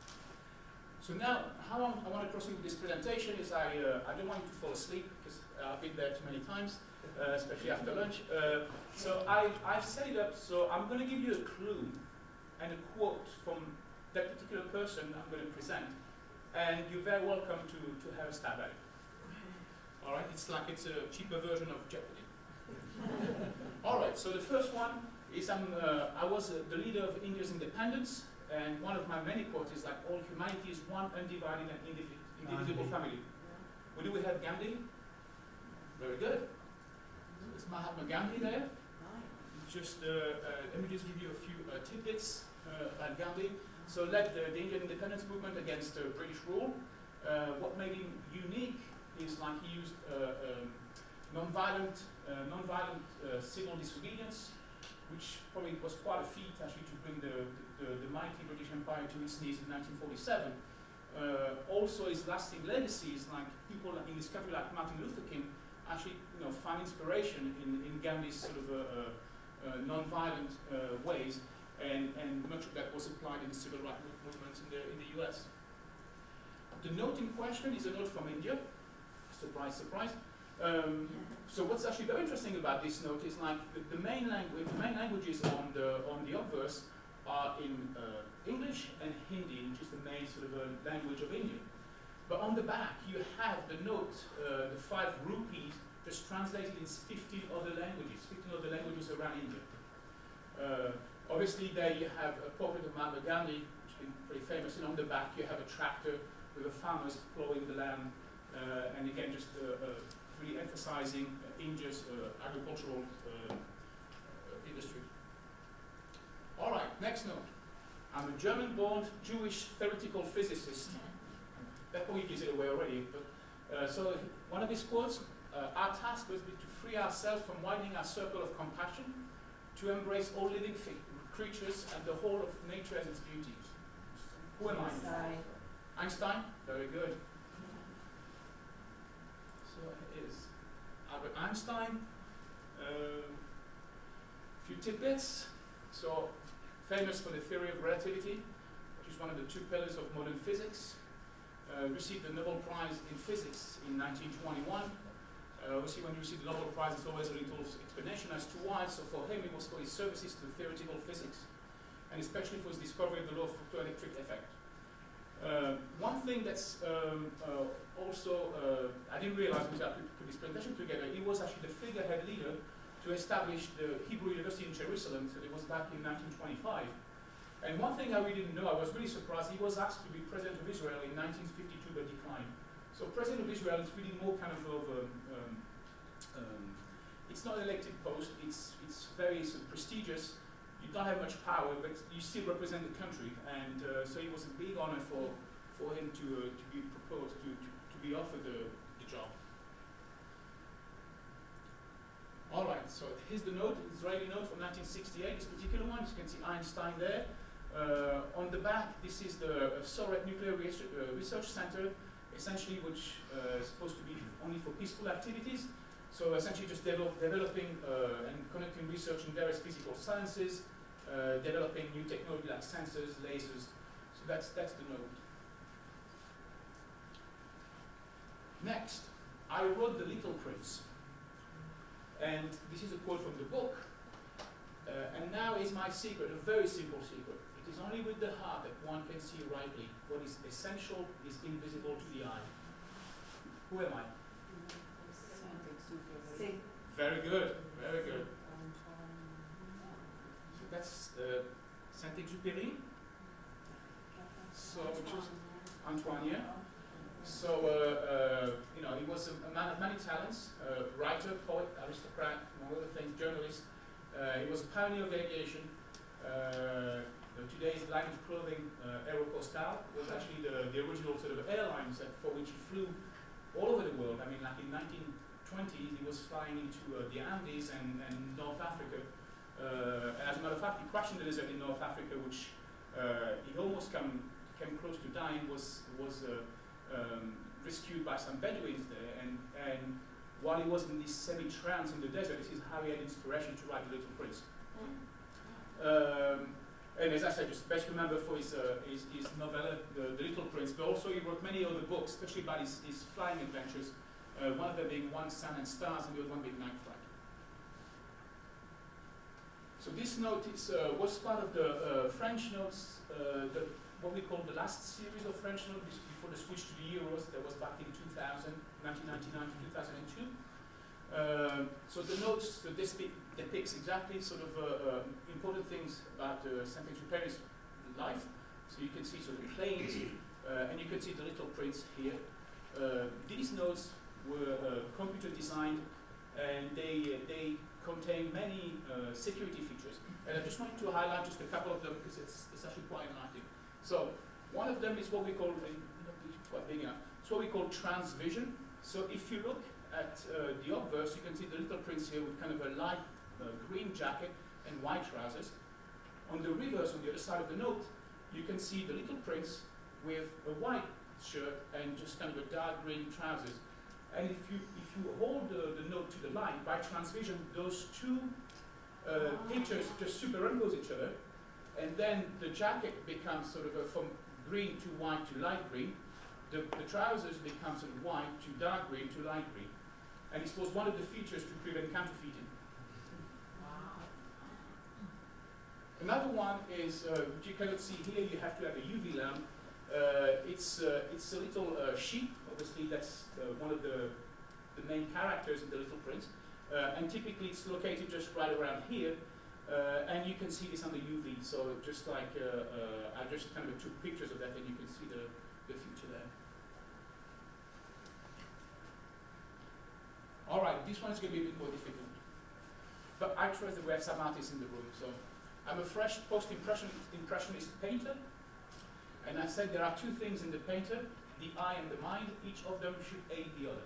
So now, how I'm, I want to proceed with this presentation is I, uh, I don't want you to fall asleep, because I've been there too many times, uh, especially after lunch. Uh, so I, I've set it up, so I'm going to give you a clue and a quote from that particular person I'm going to present, and you're very welcome to, to have a stab at it. All right, it's like it's a cheaper version of Jeopardy. All right, so the first one is I'm, uh, I was uh, the leader of India's independence, and one of my many quotes is like, all humanity is one undivided and indiv indivisible family. What do we have, Gandhi? Very good. It's Mahatma Gandhi there. Just, uh, uh, let me just give you a few uh, tidbits uh, about Gandhi. So led the, the Indian independence movement against uh, British rule. Uh, what made him unique is like he used uh, um, non-violent, uh, non-violent uh, civil disobedience, which probably was quite a feat actually to bring the, the, the mighty British Empire to its knees in nineteen forty-seven. Uh, also his lasting legacy is like people in this country like Martin Luther King actually you know, find inspiration in, in Gandhi's sort of uh, uh, uh, non-violent uh, ways, and, and much of that was applied in the civil rights movements in the, in the U S. The note in question is a note from India. Surprise, surprise. Um, so what's actually very interesting about this note is like the, the main language, the main languages on the on the obverse are in uh, English and Hindi, which is the main sort of uh, language of India. But on the back you have the note, uh, the five rupees, just translated in fifteen other languages, fifteen other languages around India. Uh, obviously there you have a portrait of Mahatma Gandhi, which has been pretty famous, and on the back you have a tractor with the farmers plowing the land. Uh, and again, just uh, uh, really emphasizing uh, India's uh, agricultural uh, uh, industry. All right, next note. I'm a German-born Jewish theoretical physicist. That probably gives it away already. But uh, so one of his quotes: uh, "Our task must be to free ourselves from widening our circle of compassion, to embrace all living creatures and the whole of nature as its beauties." Who am I? Einstein. Einstein. Very good. So it is Albert Einstein. A uh, few tidbits. So famous for the theory of relativity, which is one of the two pillars of modern physics. Uh, received the Nobel Prize in Physics in nineteen twenty-one. Uh, obviously, when you receive the Nobel Prize, it's always a little explanation as to why. So for him, it was for his services to theoretical physics, and especially for his discovery of the law of photoelectric effect. Uh, one thing that's um, uh, also, uh, I didn't realize until I put this presentation together, he was actually the figurehead leader to establish the Hebrew University in Jerusalem, so it was back in nineteen twenty-five. And one thing I really didn't know, I was really surprised, he was asked to be president of Israel in nineteen fifty-two but declined. So president of Israel is really more kind of, of um, um, um, it's not an elected post, it's, it's very sort of prestigious. You don't have much power, but you still represent the country. And uh, so it was a big honor for, for him to, uh, to be proposed, to, to, to be offered the, the job. All right, so here's the note, Israeli note from nineteen sixty-eight, this particular one. As you can see Einstein there. Uh, on the back, this is the uh, Soret Nuclear Research, uh, Research Center, essentially which uh, is supposed to be only for peaceful activities. So essentially just develop, developing uh, and conducting research in various physical sciences, uh, developing new technology like sensors, lasers. So that's, that's the note. Next, I wrote The Little Prince. And this is a quote from the book. Uh, and now is my secret, a very simple secret. It is only with the heart that one can see rightly. What is essential is invisible to the eye. Who am I? See. Very good, very good. So that's uh, Saint-Exupéry. So, which is Antoine, yeah. So, uh, uh, you know, he was a, a man of many talents, uh, writer, poet, aristocrat, among other things, journalist. Uh, he was a pioneer of aviation. Uh, today's line of clothing, uh, Aeropostale, was actually the, the original sort of airlines that, for which he flew all over the world. I mean, like in nineteen twenties, he was flying into uh, the Andes and, and North Africa. Uh, and as a matter of fact, he crashed in the desert in North Africa, which uh, he almost come, came close to dying, was, was uh, um, rescued by some Bedouins there. And, and while he was in this semi-trance in the desert, this is how he had inspiration to write The Little Prince. Um, and as I said, just best remember for his, uh, his, his novella, the, the Little Prince, but also he wrote many other books, especially about his, his flying adventures. Uh, one of them being One Sun and Stars, and the other one being Night Flight. So this note is, uh, was part of the uh, French notes, uh, the, what we call the last series of French notes before the switch to the Euros that was back in two thousand, nineteen ninety-nine to two thousand two. Uh, so the notes uh, depicts exactly sort of uh, uh, important things about uh, Saint-Exupéry's life. So you can see sort of planes, uh, and you can see the Little Prince here. Uh, these notes were uh, computer designed, and they uh, they contain many uh, security features. And I just wanted to highlight just a couple of them because it's, it's actually quite enlightening. So one of them is what we call, it's quite big enough, it's what we call transvision. So if you look at uh, the obverse, you can see the Little Prince here with kind of a light uh, green jacket and white trousers. On the reverse, on the other side of the note, you can see the Little Prince with a white shirt and just kind of a dark green trousers. And if you if you hold the, the note to the light, by transvision, those two uh, pictures just superimpose each other, and then the jacket becomes sort of a, from green to white to light green. The, the trousers become sort of white to dark green to light green. And it was one of the features to prevent counterfeiting. Wow. Another one is, uh, which you cannot see here, you have to have a U V lamp. Uh, it's, uh, it's a little uh, sheep, obviously that's uh, one of the, the main characters in The Little Prince. Uh, and typically it's located just right around here. Uh, and you can see this on the U V, so just like, uh, uh, I just kind of took pictures of that and you can see the, the future there. All right, this one's going to be a bit more difficult. But I trust that we have some artists in the room. So I'm a fresh post-impressionist painter. And I said there are two things in the painter, the eye and the mind. Each of them should aid the other.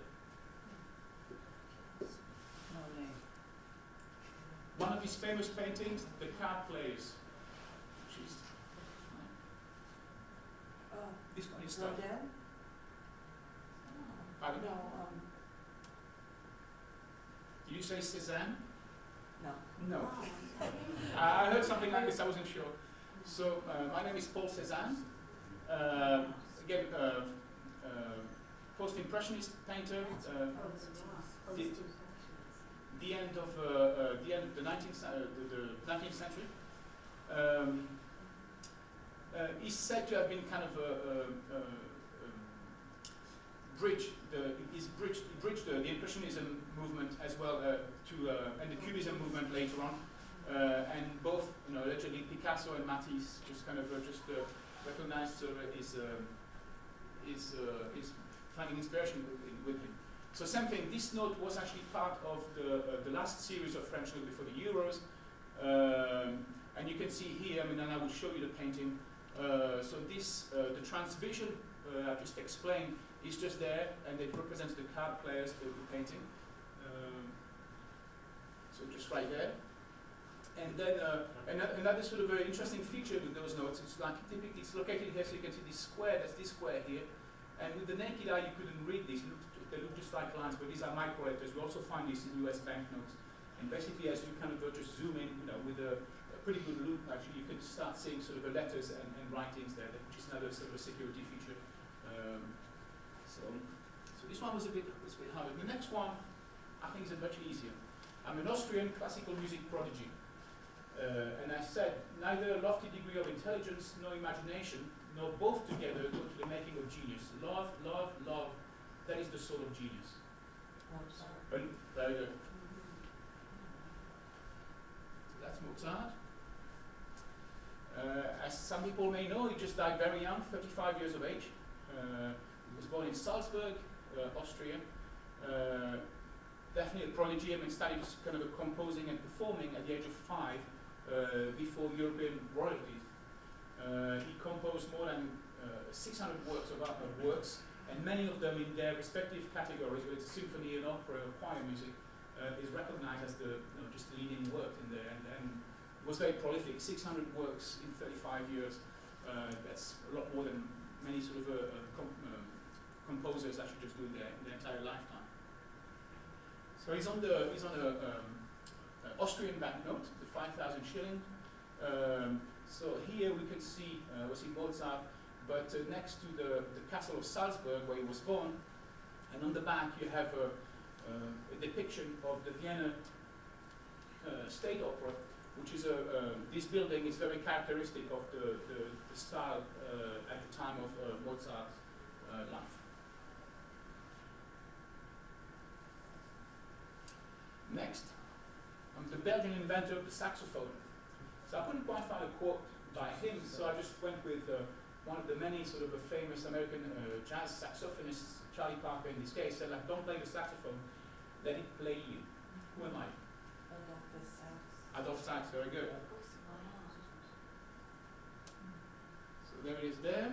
One of his famous paintings, The Card Players. Which is, Oh, this one is stuff. Rodin? Pardon? No, um, Did you say Cézanne? no. No. I heard something like this, I wasn't sure. So, uh, my name is Paul Cézanne. Uh, again, uh, uh, post-impressionist painter. Uh, the, the end of uh, uh, the end of the nineteenth, uh, the, the nineteenth century. Um, uh, he's said to have been kind of a, a, a, a bridge. The he's bridged, he bridged the, the impressionism movement as well uh, to uh, and the cubism movement later on. Uh, and both, you know, allegedly Picasso and Matisse just kind of uh, just uh, recognized sort of his, um, his, uh, his finding inspiration with, with him. So same thing, this note was actually part of the, uh, the last series of French notes before the Euros. Um, and you can see here, I mean, and I will show you the painting. Uh, so this, uh, the transvision uh, I just explained is just there, and it represents the card players, the, the painting. Um, so just right there. And then uh, another, another sort of very interesting feature with those notes, it's like typically it's located here, so you can see this square, that's this square here. And with the naked eye, you couldn't read these. They look just like lines, but these are micro letters. We also find this in U S banknotes. And basically, as you kind of uh, just zoom in, you know, with a, a pretty good loop, actually, you can start seeing sort of the letters and, and writings there, which is another sort of security feature. Um, so, so this one was a bit, was a bit harder. The next one, I think, is a much easier. I'm an Austrian classical music prodigy. Uh, and I said, neither a lofty degree of intelligence nor imagination, nor both together, go to the making of genius. Love, love, love, that is the soul of genius. Mozart. And, very good. So that's Mozart. Uh, as some people may know, he just died very young, thirty-five years of age. Uh, he was born in Salzburg, uh, Austria. Uh, definitely a prodigy. I mean, started kind of composing and performing at the age of five. Uh, before European royalties. Uh, he composed more than uh, six hundred works of art of works, and many of them in their respective categories, whether it's symphony and opera or choir music, uh, is recognized as the, you know, just the leading work in there, and, and was very prolific. six hundred works in thirty-five years. Uh, that's a lot more than many sort of uh, uh, com uh, composers actually just do in their, in their entire lifetime. So he's on the he's on a um, uh, Austrian banknote, the five thousand shilling. Um, so here we can see, uh, we see Mozart, but uh, next to the, the castle of Salzburg where he was born, and on the back you have a, uh, a depiction of the Vienna uh, State Opera, which is a, uh, this building is very characteristic of the, the, the style uh, at the time of uh, Mozart's uh, life. Next, um, the Belgian inventor of the saxophone. So I couldn't quite find a quote by him, so I just went with uh, one of the many sort of uh, famous American uh, jazz saxophonists, Charlie Parker in this case, said, like, don't play the saxophone, let it play you. Who am I? Adolphus Sax. Adolphe Sax, very good. So there it is there.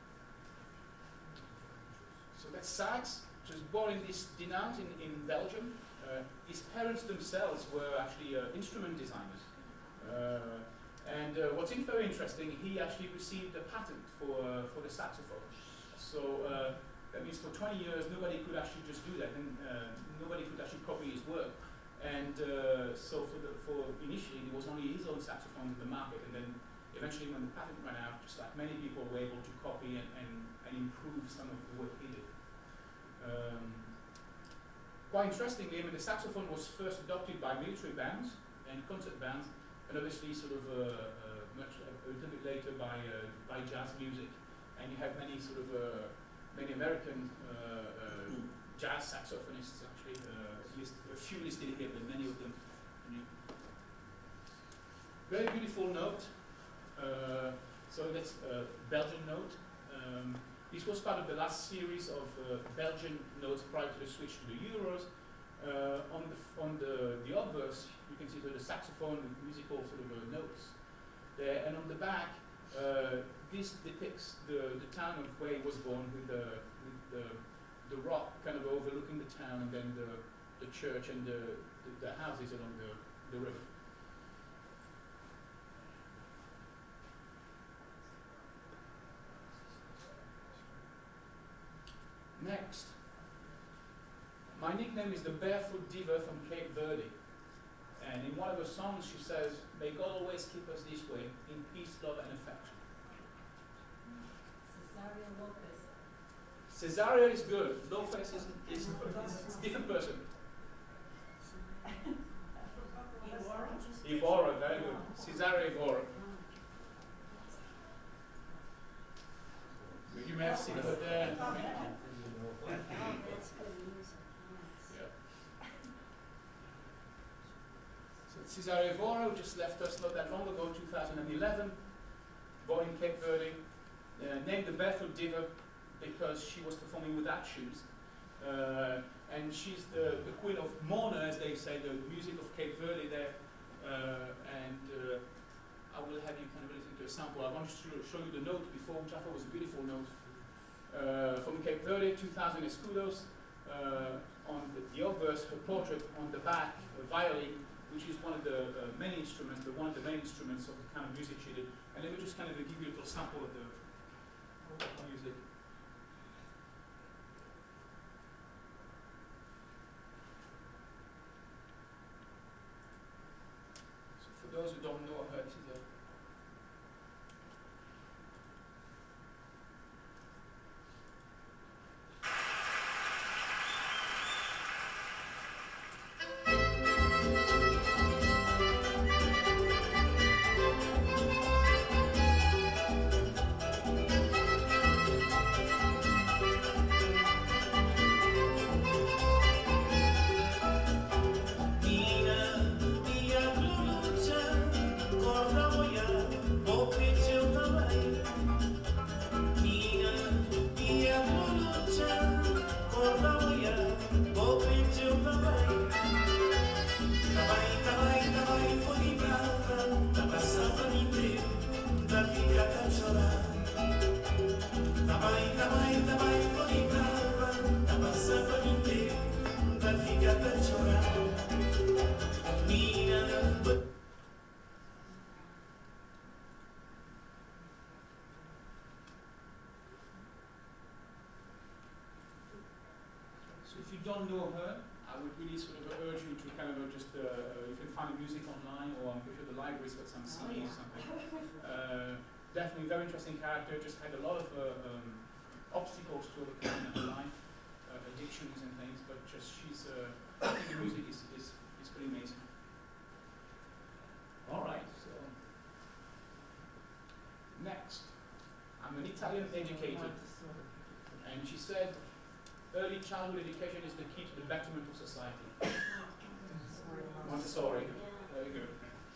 So that's Sax, just born in this Dinant in, in Belgium. Uh, his parents themselves were actually uh, instrument designers. Uh, and uh, what's in very interesting, he actually received a patent for, uh, for the saxophone. So uh, that means for twenty years nobody could actually just do that, and uh, nobody could actually copy his work. And uh, so for, the, for initially there was only his own saxophone in the market, and then eventually when the patent ran out, just like many people were able to copy and, and, and improve some of the work he did. Um, quite interestingly, I mean, the saxophone was first adopted by military bands and concert bands, and obviously sort of uh, uh, much a little bit later by uh, by jazz music. And you have many sort of uh, many American uh, uh, jazz saxophonists actually. Uh, list, a few listed here, but many of them. New. Very beautiful note. Uh, so that's a Belgian note. Um, this was part of the last series of uh, Belgian notes prior to the switch to the Euros. Uh, on the on the the obverse, you can see the, the saxophone with musical sort of uh, notes there, and on the back, uh, this depicts the the town of where he was born, with the with the the rock kind of overlooking the town, and then the the church and the the, the houses along the the river. Next. My nickname is the Barefoot Diva from Cape Verde. And in one of her songs she says, may God always keep us this way, in peace, love and affection. Cesaria Lopez. Cesaria is good. Lopez is, is, is, is a different person. Evora, very good. Cesaria Evora. You may have seen her there. Cesare Voro just left us not that long ago, two thousand eleven, born in Cape Verde, uh, named the Barefoot Diva because she was performing without shoes. Uh, and she's the, the queen of Mona, as they say, the music of Cape Verde there. Uh, and uh, I will have you kind of listen to a sample. I want to show you the note before, which I thought was a beautiful note. Uh, from Cape Verde, two thousand escudos. Uh, on the, the obverse, her portrait on the back, a violin, which is one of the uh, main instruments, but one of the main instruments of the kind of music she did. And let me just kind of give you a little sample of the, of the music. So for those who don't know her, this is a don't know her, I would really sort of urge you to kind of just, uh, uh, you can find the music online, or I'm pretty sure the library's got some C Ds or something. Uh, definitely very interesting character, just had a lot of uh, um, obstacles to overcome in her life, uh, addictions and things, but just she's, uh, I think the music is, is, is pretty amazing. Alright, so, next, I'm an Italian educator, and she said, early childhood education is the key to the betterment of society. Montessori. Very good.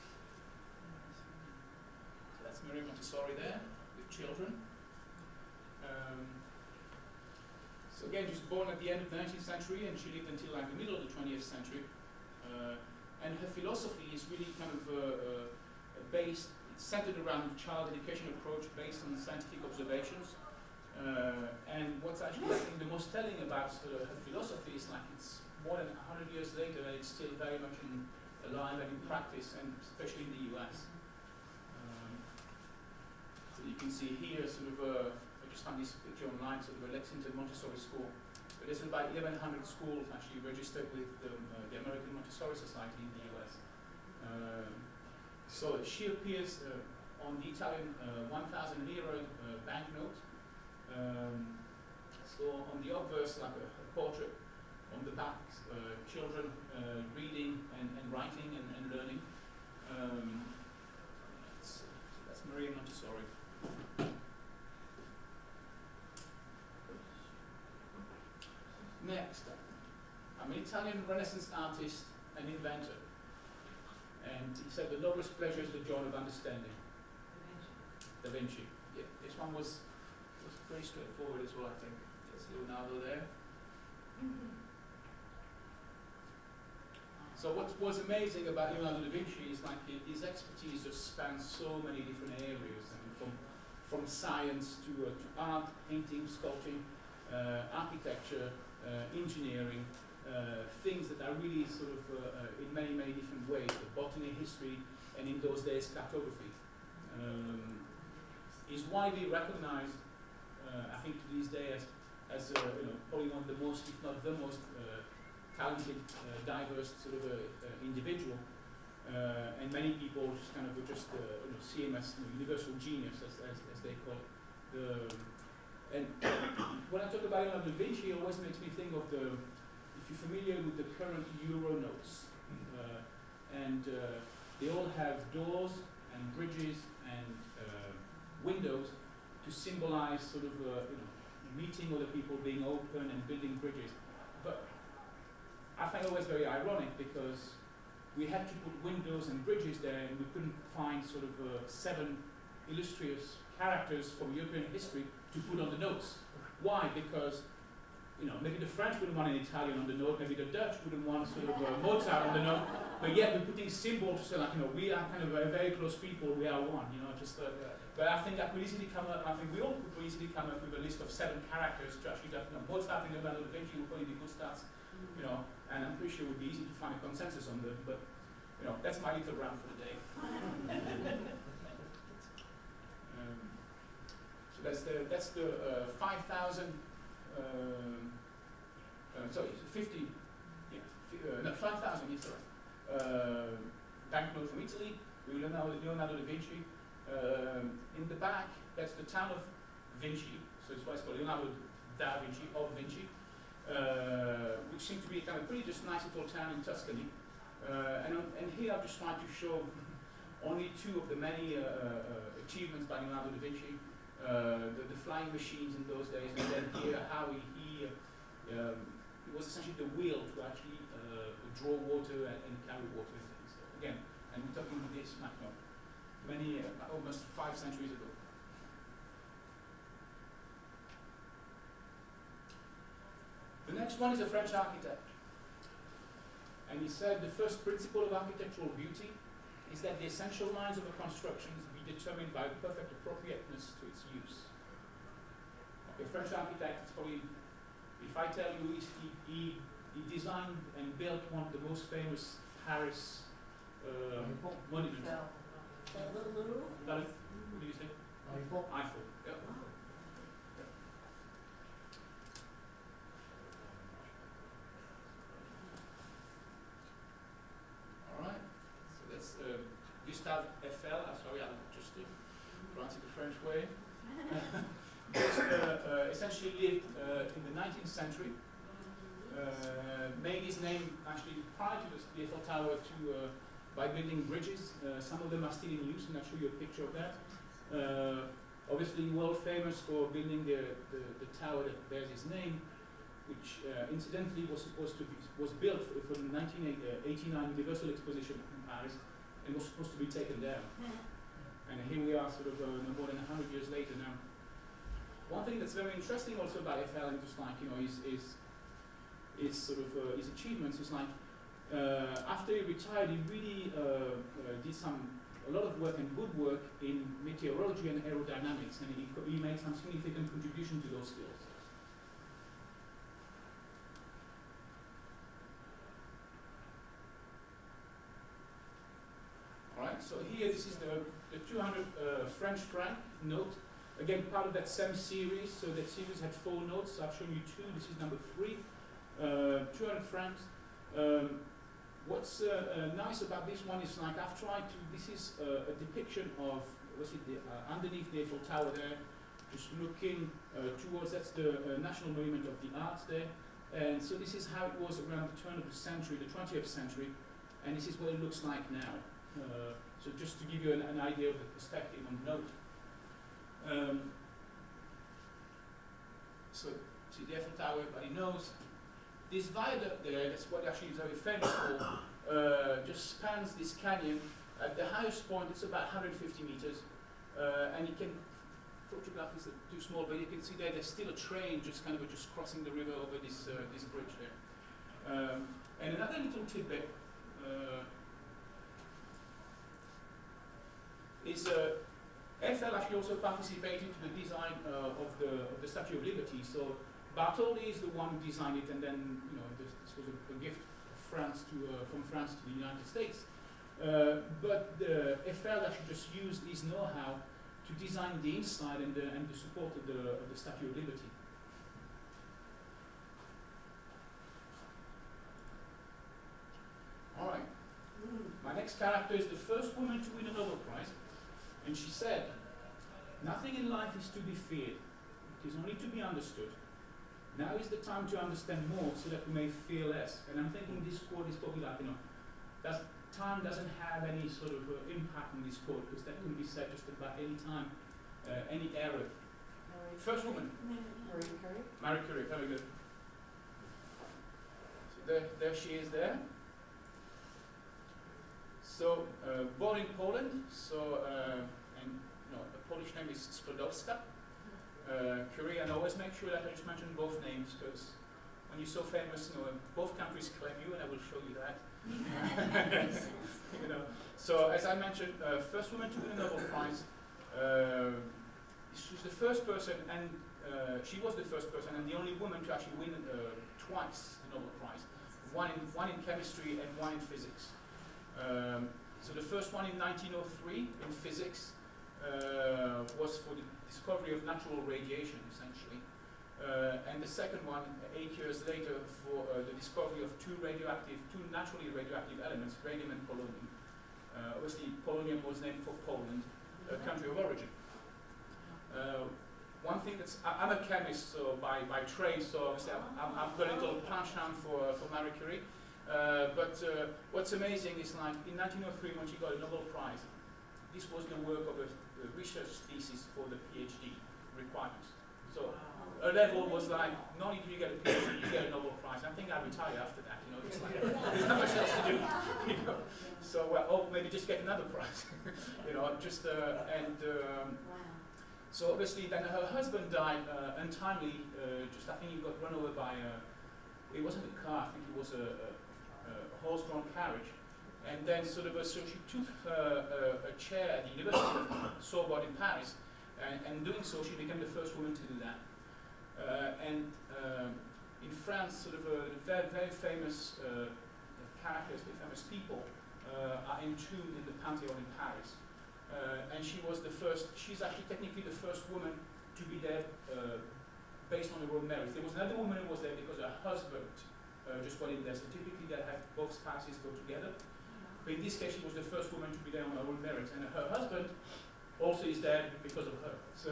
So that's Maria Montessori there, with children. Um, so again, she was born at the end of the nineteenth century, and she lived until like the middle of the twentieth century. Uh, and her philosophy is really kind of uh, uh, based, it's centered around the child education approach based on scientific observations. Uh, and what's actually, I think, the most telling about uh, her philosophy is like it's more than a hundred years later and it's still very much in, alive and in practice, and especially in the U S. Um, so you can see here sort of, uh, I just found this picture online, sort of a Lexington Montessori school. But there's about eleven hundred schools actually registered with the, uh, the American Montessori Society in the U S. Um, so she appears uh, on the Italian uh, one thousand lira uh, banknote. Um, so on the obverse, like a, a portrait, on the back, uh, children uh, reading and, and writing and, and learning. Um, that's, that's Maria Montessori. Next, I'm an Italian Renaissance artist and inventor. And he said the noblest pleasure is the joy of understanding. Da Vinci. Da Vinci. Yeah, this one was was pretty straightforward as well, I think. There's Leonardo there. Mm-hmm. So what was amazing about Leonardo da Vinci is like his expertise just spans so many different areas. I mean, from from science to, uh, to art, painting, sculpting, uh, architecture, uh, engineering, uh, things that are really sort of uh, uh, in many many different ways. The botany, history, and in those days cartography. Um, is widely recognized. Uh, I think to this day as, as uh, you know, probably one of the most, if not the most, uh, talented, uh, diverse sort of uh, uh, individual, uh, and many people just kind of would just uh, you know, see him as you know, universal genius, as, as, as they call it. The, and when I talk about Leonardo da Vinci, it always makes me think of the, if you're familiar with the current euro notes, uh, and uh, they all have doors and bridges and uh, windows to symbolize sort of uh, you know, meeting other people, being open and building bridges. But I find it always very ironic because we had to put windows and bridges there, and we couldn't find sort of uh, seven illustrious characters from European history to put on the notes. Why? Because, you know, maybe the French wouldn't want an Italian on the note, maybe the Dutch wouldn't want sort of uh, Mozart on the note, but yet we're putting symbols to say, like, you know, we are kind of a very close people, we are one, you know, just, uh, but I think I could easily come up, I think we all could easily come up with a list of seven characters to actually, you know, Mozart and Leonardo da Vinci would probably be good starts, you know, and I'm pretty sure it would be easy to find a consensus on them, but, you know, that's my little rant for the day. um, so that's the, that's the uh, five thousand, um, uh, sorry, fifty, yeah, uh, no, five thousand, yes, sorry, uh, banknote from Italy, Leonardo, Leonardo da Vinci. Um, in the back, that's the town of Vinci, so it's why it's called Leonardo da Vinci, of Vinci. Uh, which seemed to be kind of pretty just nice little town in Tuscany. Uh, and, on, and here I've just tried to show only two of the many uh, uh, achievements by Leonardo da Vinci. Uh, the, the flying machines in those days, and then here how he, he uh, um, it was essentially the wheel to actually uh, draw water and, and carry water and things. So again, and we're talking about this like, no, many, uh, almost five centuries ago. The next one is a French architect. And he said the first principle of architectural beauty is that the essential lines of a construction be determined by perfect appropriateness to its use. A French architect is probably, if I tell you he, he, he designed and built one of the most famous Paris uh, monuments. Pardon? What do you say? Eiffel. Eiffel, yeah. Alright, so that's uh, Gustave Eiffel. I'm sorry, I'm just uh, pronouncing the French way. Just, uh, uh, essentially lived uh, in the nineteenth century. Uh, made his name actually prior to the, the Eiffel Tower to, uh, by building bridges. Uh, some of them are still in use, and I'll show you a picture of that. Uh, obviously, world famous for building the, the, the tower that bears his name, which uh, incidentally was supposed to be was built for, for the nineteen eighty-nine Universal Exposition in Paris, and was supposed to be taken down. And here we are, sort of uh, no more than a hundred years later now. One thing that's very interesting also about Eiffel, and just like you know, is is, is sort of uh, his achievements. Is like uh, after he retired, he really uh, uh, did some a lot of work and good work in meteorology and aerodynamics, and he he made some significant contribution to those fields. Alright, so here this is the, the two hundred uh, French franc note. Again, part of that same series, so that series had four notes. I've shown you two, this is number three. Uh, two hundred francs. Um, what's uh, uh, nice about this one is like I've tried to, this is uh, a depiction of, what's it, the, uh, underneath the Eiffel Tower there, just looking uh, towards, that's the uh, National Monument of the Arts there. And so this is how it was around the turn of the century, the twentieth century, and this is what it looks like now. Uh, so just to give you an, an idea of the perspective on the note. Um, so, see the Eiffel Tower, everybody knows. This viaduct there, that's what actually is very famous for, uh, just spans this canyon. At the highest point, it's about one hundred fifty meters, uh, and you can, photograph is too small, but you can see there, there's still a train just kind of just crossing the river over this, uh, this bridge there. Um, and another little tidbit uh, is uh, Eiffel actually also participated to the design uh, of, the, of the Statue of Liberty. So Bartholdi is the one who designed it, and then you know this, this was a, a gift of France to, uh, from France to the United States. Uh, but the Eiffel actually just used his know-how to design the inside and the, and the support of the, of the Statue of Liberty. All right. My next character is the first woman to win a Nobel Prize. And she said, "Nothing in life is to be feared. It is only to be understood. Now is the time to understand more so that we may fear less." And I'm thinking this quote is probably like, you know, that's, time doesn't have any sort of uh, impact on this quote, because that can be said just about any time, uh, any era. Marie First woman. Marie Curie. Marie Curie, very good. So there, there she is there. So, uh, born in Poland, so, uh, and you know, the Polish name is Sklodowska. Uh, Curie, and I always make sure that I just mention both names, because when you're so famous, you know, both countries claim you, and I will show you that. You know. So, as I mentioned, uh, first woman to win a Nobel Prize. Uh, she's the first person, and uh, she was the first person, and the only woman to actually win uh, twice the Nobel Prize. One in, one in chemistry and one in physics. Um, so the first one in nineteen oh three in physics uh, was for the discovery of natural radiation, essentially. Uh, and the second one, eight years later, for uh, the discovery of two radioactive, two naturally radioactive elements, radium and polonium. Uh, obviously, polonium was named for Poland, a country of origin. Uh, one thing that's, I, I'm a chemist, so by, by trade, so obviously I've, I've got a little penchant for, for Marie Curie. Uh, but uh, what's amazing is, like, in nineteen oh three, when she got a Nobel Prize, this was the work of a, a research thesis for the PhD requirements. So a level was like, not only do you get a PhD, you get a Nobel Prize. I think I'd retire after that, you know, it's like, there's not much else to do, you know. So, well, oh, maybe just get another prize, you know, just, uh, and, um, so obviously then her husband died uh, untimely, uh, just, I think he got run over by a, it wasn't a car, I think it was a, a, a horse-drawn carriage. And then sort of, a, so she took uh, a, a chair at the University of Sorbonne in Paris, and, and doing so, she became the first woman to do that. Uh, and uh, in France, sort of a very, very famous uh, characters, very famous people uh, are entombed in the Pantheon in Paris. Uh, and she was the first, she's actually technically the first woman to be there uh, based on her own merits. There was another woman who was there because her husband uh, just got in there. So typically they have both spouses go together. But in this case, she was the first woman to be there on her own merits. And her husband also is there because of her. So,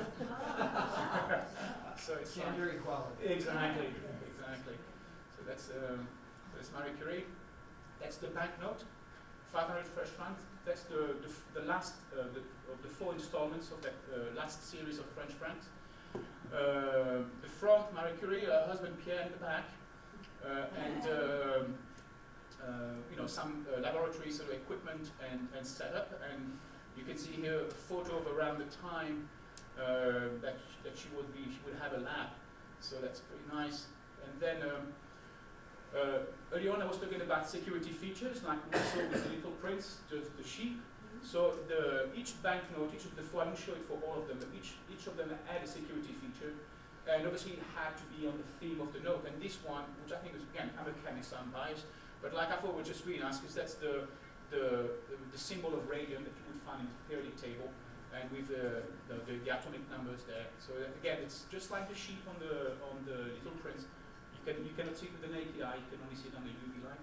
so it's Gender equality. Exactly, exactly. So that's, um, that's Marie Curie. That's the banknote, five hundred French francs. That's the, the, the last uh, the, of the four installments of that uh, last series of French francs. Uh, the front, Marie Curie, her husband Pierre in the back, uh, and um, uh, you know, some uh, laboratory sort of equipment and, and setup. And you can see here a photo of around the time uh, that, sh that she would be, she would have a lab. So that's pretty nice. And then um, uh, earlier on I was talking about security features, like we saw with the little prints, the, the sheep. So the, each banknote, each of the four, I didn't show it for all of them, but each, each of them had a security feature. And obviously it had to be on the theme of the note. And this one, which I think is, again, I'm a chemist, I'm biased, but like I thought was just really nice, because that's the, the, the, the symbol of radium that you would find in the periodic table, and with uh, the, the, the atomic numbers there. So uh, again, it's just like the sheep on the, on the little prints. You, can, you cannot see it with the naked eye, you can only see it under U V light.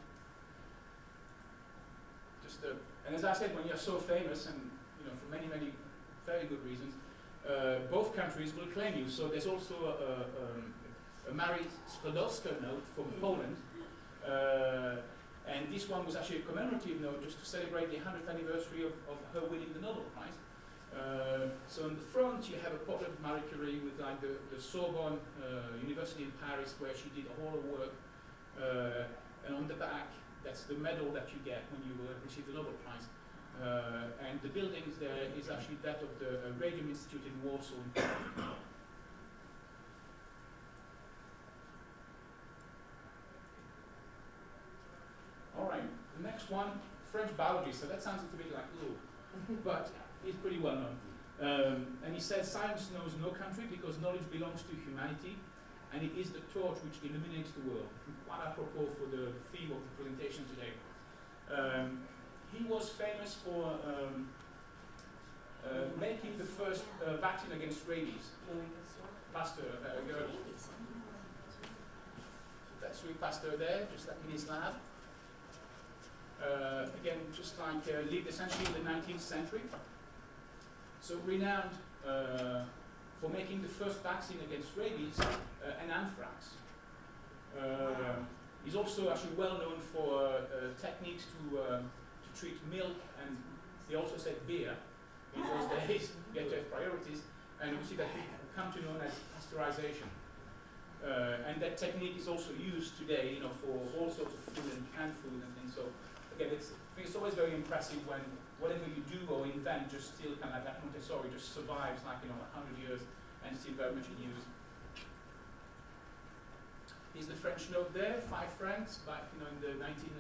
Just, uh, and as I said, when you're so famous, and you know, for many, many very good reasons, uh, both countries will claim you. So there's also a, a, um, a Marie Sklodowska note from Poland, uh, and this one was actually a commemorative note just to celebrate the hundredth anniversary of, of her winning the Nobel Prize. Uh, so in the front you have a portrait of Marie Curie with like the, the Sorbonne uh, University in Paris, where she did all her work, uh, and on the back that's the medal that you get when you uh, receive the Nobel Prize. Uh, and the buildings there is actually that of the uh, Radium Institute in Warsaw. All right, the next one, French biology. So that sounds a bit like, ooh, but he's pretty well known. Um, and he says, science knows no country because knowledge belongs to humanity, and it is the torch which illuminates the world. Quite apropos for the theme of the presentation today. Um, he was famous for um, uh, making the first uh, vaccine against rabies. Pasteur, uh, girl. So that's Louis Pasteur there, just like in his lab. Uh, again, just like uh, lived essentially in the nineteenth century. So renowned uh, for making the first vaccine against rabies uh, and anthrax. Uh, he's also actually well known for uh, uh, techniques to, uh, to treat milk, and he also said beer. In those days, you had to have priorities, and we see that come to know as pasteurization. Uh, and that technique is also used today, you know, for all sorts of food and canned food and things. So again, it's, I think it's always very impressive when whatever you do or invent just still kind of like that Montessori just survives like, you know, a hundred years and still very much in use. Here's the French note there, five francs back, you know, in the nineteen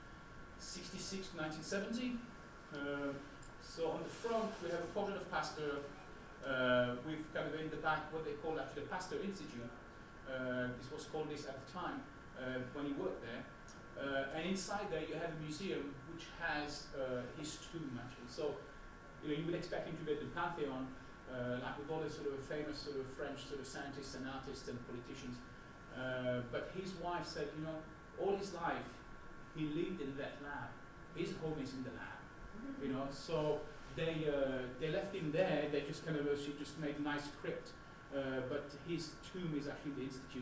sixty-six to nineteen seventy. Uh, so on the front we have a portrait of Pasteur uh, with kind of in the back what they call actually the Pasteur Institute. Uh, this was called this at the time uh, when he worked there. Uh, and inside there you have a museum which has uh, his tomb actually. So you know, you would expect him to be at the Pantheon, uh, like with all the sort of famous sort of French sort of scientists and artists and politicians. Uh, but his wife said, you know, all his life he lived in that lab. His home is in the lab. You know, so they uh, they left him there. They just kind of uh, she just made a nice crypt, uh, but his tomb is actually the institute.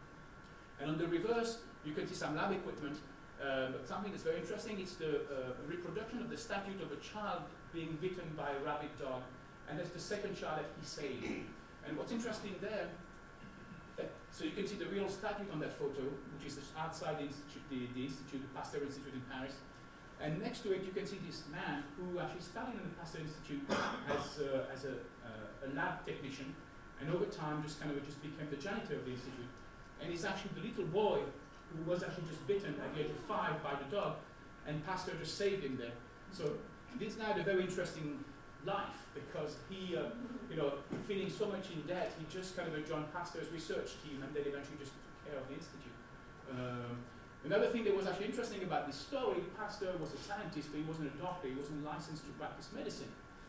And on the reverse, you can see some lab equipment. Uh, but something that's very interesting is the uh, reproduction of the statue of a child being bitten by a rabid dog, and that's the second child that he saved. And what's interesting there, uh, so you can see the real statue on that photo, which is outside the institute, the, the institute, the Pasteur Institute in Paris. And next to it, you can see this man who actually started in the Pasteur Institute as, uh, as a, uh, a lab technician, and over time just kind of just became the janitor of the institute. And he's actually the little boy who was actually just bitten at the age of five by the dog, and Pasteur just saved him there. So this guy had a very interesting life because he, uh, you know, feeling so much in debt, he just kind of joined Pasteur's research team and then eventually just took care of the institute. Um, another thing that was actually interesting about this story, Pasteur was a scientist, but he wasn't a doctor, he wasn't licensed to practice medicine.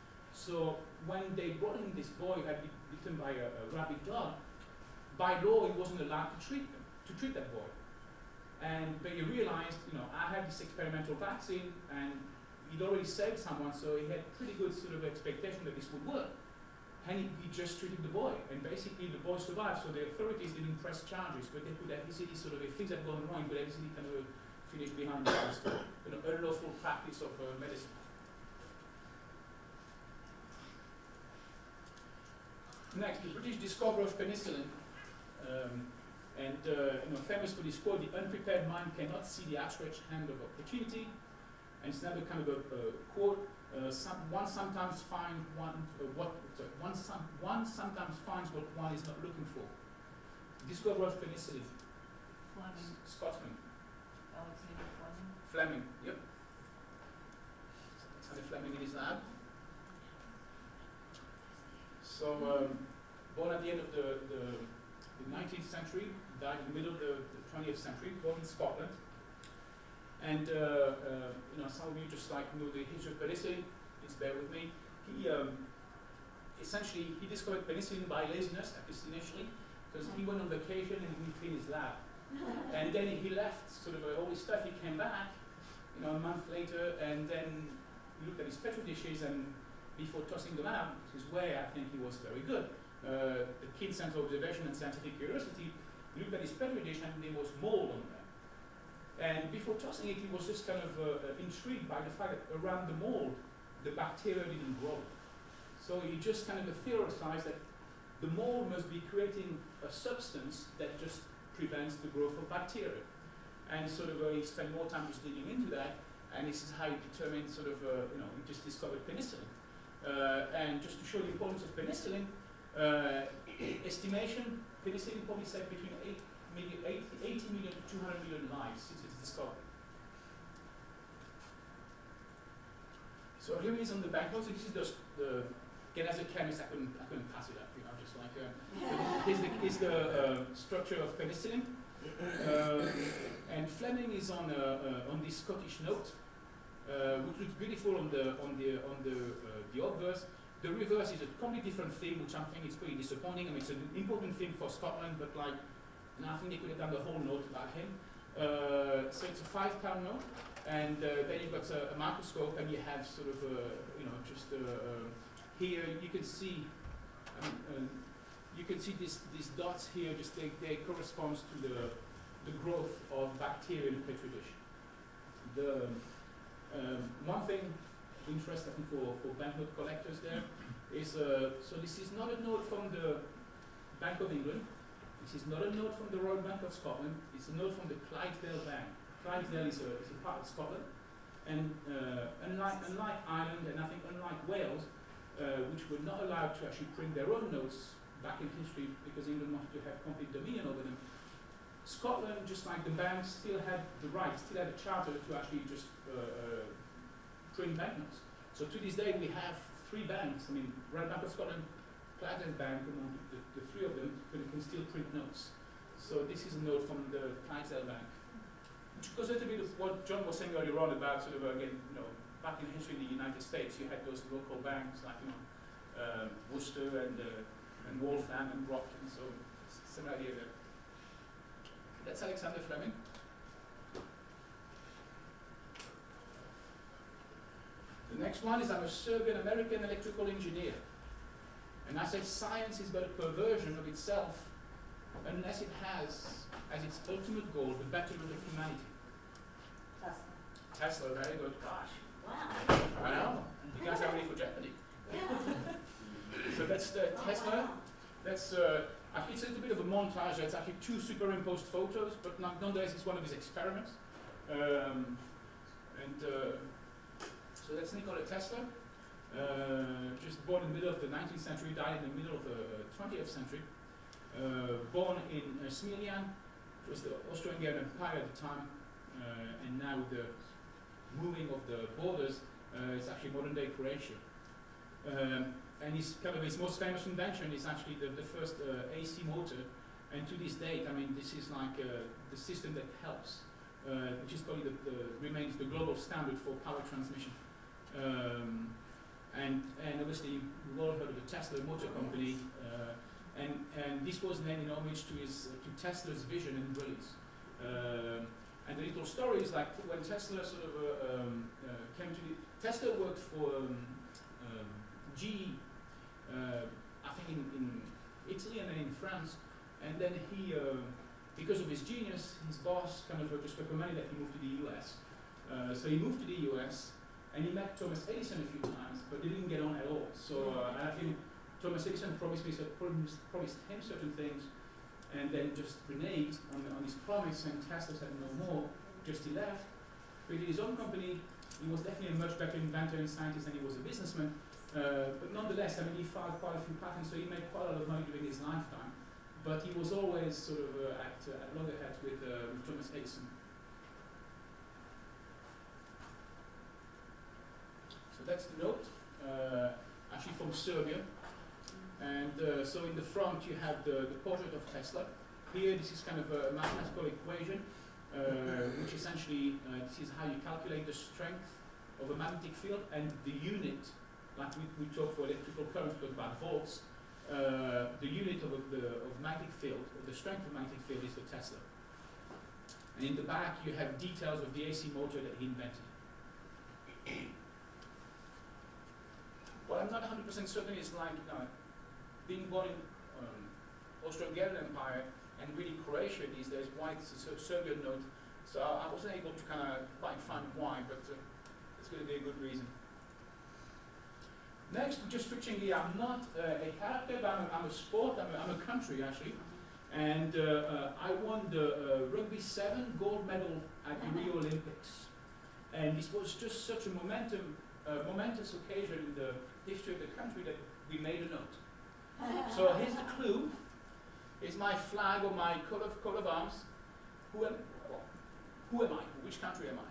So when they brought in this boy who had been bitten by a, a rabid dog, by law he wasn't allowed to treat them, to treat that boy. And but he realized, you know, I had this experimental vaccine, and he'd already saved someone, so he had pretty good sort of expectation that this would work. And he, he just treated the boy, and basically the boy survived. So the authorities didn't press charges, but they could have easily sort of, if things had gone wrong, could have easily kind of finished behind the bars, you know, unlawful practice of uh, medicine. Next, the British discoverer of penicillin. Um, And uh, you know, famous for this quote, the unprepared mind cannot see the outstretched hand of opportunity. And it's another kind of a, a quote, uh, some, one sometimes finds one, uh, what, sorry, one, some, one sometimes finds what one is not looking for. Discoverer of penicillin. Fleming. Scotsman. Alexander Fleming. Fleming, yep. Alexander Fleming in his lab. So, um, born at the end of the, the the nineteenth century, died in the middle of the, the twentieth century, born in Scotland. And uh, uh, you know, some of you just like know the history of penicillin, please bear with me. He um, essentially he discovered penicillin by laziness, at least initially, because he went on vacation and he didn't clean his lab. And then he left sort of uh, all his stuff, he came back, you know, a month later, and then he looked at his petri dishes, and before tossing them out, which is where I think he was very good. Uh, the keen sense of observation and scientific curiosity, he looked at his petri dish and there was mold on there. And before tossing it, he was just kind of uh, intrigued by the fact that around the mold, the bacteria didn't grow. So he just kind of theorized that the mold must be creating a substance that just prevents the growth of bacteria. And sort of uh, he spent more time just digging into that, and this is how he determined sort of, uh, you know, he just discovered penicillin. Uh, and just to show the importance of penicillin, Uh, estimation, penicillin probably saved between eight million, eighty, eighty million to two hundred million lives since its discovery. So here is on the backbone. So this is just the, again, as a chemist, I couldn't, I couldn't pass it up, you know, just like, uh, here's the, here's the uh, structure of penicillin. Uh, and Fleming is on, uh, uh, on this Scottish note, uh, which looks beautiful on the, on the, on the, uh, the obverse. The reverse is a completely different thing, which I think is pretty disappointing. I mean, it's an important thing for Scotland, but like, and I think they could have done the whole note about him. Uh, so it's a five-pound note, and uh, then you've got a, a microscope, and you have sort of, uh, you know, just uh, uh, here you can see, um, um, you can see these these dots here. Just they, they corresponds to the the growth of bacteria in the petri dish. The um, one thing. Interest, I think, for, for banknote collectors there is, uh, so this is not a note from the Bank of England, this is not a note from the Royal Bank of Scotland, it's a note from the Clydesdale Bank. Clydesdale is a, is a part of Scotland, And uh, unlike, unlike Ireland, and I think unlike Wales, uh, which were not allowed to actually print their own notes back in history because England wanted to have complete dominion over them, Scotland, just like the banks, still had the right, still had a charter to actually just uh, uh, print banknotes. So to this day we have three banks, I mean, Royal Bank of Scotland, Clydesdale Bank, among the, the three of them, can, can still print notes. So this is a note from the Clydesdale Bank. Which goes a little bit of what John was saying earlier on about sort of, again, you know, back in history in the United States, you had those local banks like, you know, um, Worcester and, uh, and Waltham and Brockton, so same idea there. That's Alexander Fleming. The next one is I'm a Serbian-American electrical engineer. And I say science is but a perversion of itself unless it has as its ultimate goal the betterment of humanity. Tesla. Tesla, very good. Gosh. Wow. I know. You guys are ready for Jeopardy. Yeah. So that's the Tesla. That's uh, actually it's a little bit of a montage. It's actually two superimposed photos, but nonetheless it's one of his experiments. Um, and uh, so that's Nikola Tesla. Uh, just born in the middle of the nineteenth century, died in the middle of the twentieth century. Uh, born in uh, Smiljan, which was the Austro-Hungarian Empire at the time, uh, and now the moving of the borders, uh, it's actually modern-day Croatia. Um, and his kind of his most famous invention is actually the, the first uh, A C motor, and to this date, I mean, this is like uh, the system that helps, uh, which is probably the, the remains the global standard for power transmission. Um, and and obviously we've all heard of the Tesla Motor Company, uh, and and this was named in homage to his uh, to Tesla's vision and brilliance. Um, and the little story is like when Tesla sort of uh, um, uh, came to the Tesla worked for um, um, G E, uh, I think in, in Italy and then in France, and then he, uh, because of his genius, his boss kind of uh, just recommended that he move to the U S. Uh, so he moved to the U S and he met Thomas Edison a few times, but they didn't get on at all. So uh, and I think Thomas Edison promised, me, promised, promised him certain things, and then just reneged on, on his promise, and Tesla said no more, just he left, created his own company. He was definitely a much better inventor and scientist than he was a businessman. Uh, but nonetheless, I mean, he filed quite a few patents, so he made quite a lot of money during his lifetime. But he was always sort of uh, at, uh, at loggerheads with, uh, with Thomas Edison. So that's the note, uh, actually from Serbia. And uh, so in the front you have the, the portrait of Tesla. Here this is kind of a mathematical equation, uh, which essentially, uh, this is how you calculate the strength of a magnetic field, and the unit, like we, we talk for electrical current, we talk about volts, uh, the unit of, the, of magnetic field, or the strength of magnetic field is the Tesla. And in the back you have details of the A C motor that he invented. What I'm not one hundred percent certain is like, uh, being born in um, Austro-Hungarian Empire and really Croatia these days, why it's a Serbian note. So I, I wasn't able to kind of quite find why, but uh, it's going to be a good reason. Next, just switching here, I'm not uh, a character, but I'm a, I'm a sport, I'm a, I'm a country actually. And uh, uh, I won the uh, Rugby seven gold medal at the Rio Olympics. And this was just such a momentum, uh, momentous occasion in the history of the country that we made a note. So here's the clue. Here's my flag or my coat of, coat of arms. Who am, well, who am I? Which country am I?